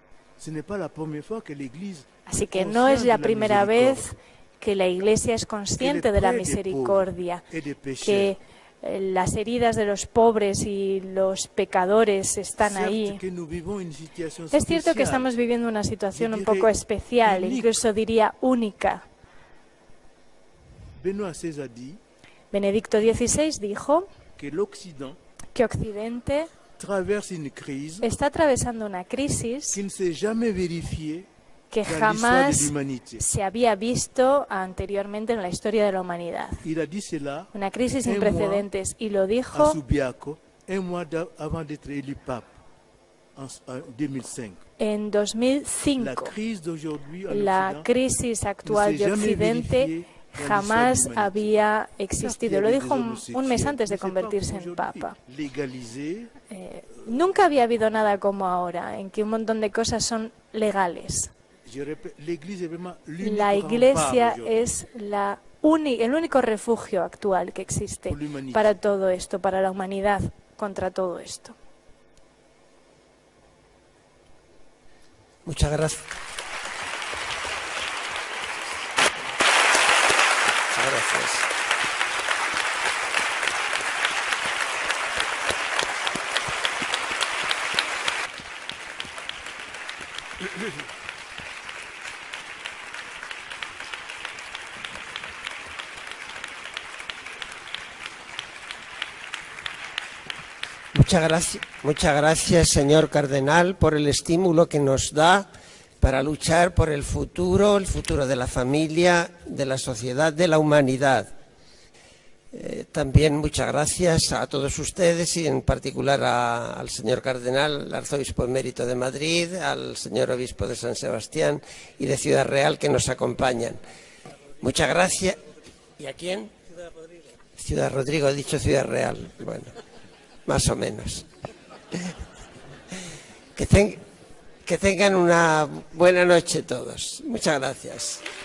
Así que no es la primera vez que la iglesia es consciente de la misericordia, que las heridas de los pobres y los pecadores están ahí. Es cierto que estamos viviendo una situación un poco especial, incluso diría única. Benedicto dieciséis dijo que Occidente está atravesando una crisis que jamás se había visto anteriormente en la historia de la humanidad. Una crisis sin precedentes, y lo dijo en dos mil cinco. La crisis actual de Occidente jamás había existido. Lo dijo un, un mes antes de convertirse en Papa. Eh, nunca había habido nada como ahora, en que un montón de cosas son legales. La Iglesia es la el único refugio actual que existe para todo esto, para la humanidad, contra todo esto. Muchas gracias. Muchas gracias. Muchas gracias, muchas gracias, señor cardenal, por el estímulo que nos da para luchar por el futuro, el futuro de la familia, de la sociedad, de la humanidad. Eh, también muchas gracias a todos ustedes y en particular a, al señor cardenal, al arzobispo emérito de Madrid, al señor obispo de San Sebastián y de Ciudad Real que nos acompañan. Muchas gracias. ¿Y a quién? Ciudad Rodrigo. Ciudad Rodrigo, he dicho Ciudad Real. Bueno, más o menos. Que, ten, que tengan una buena noche todos. Muchas gracias.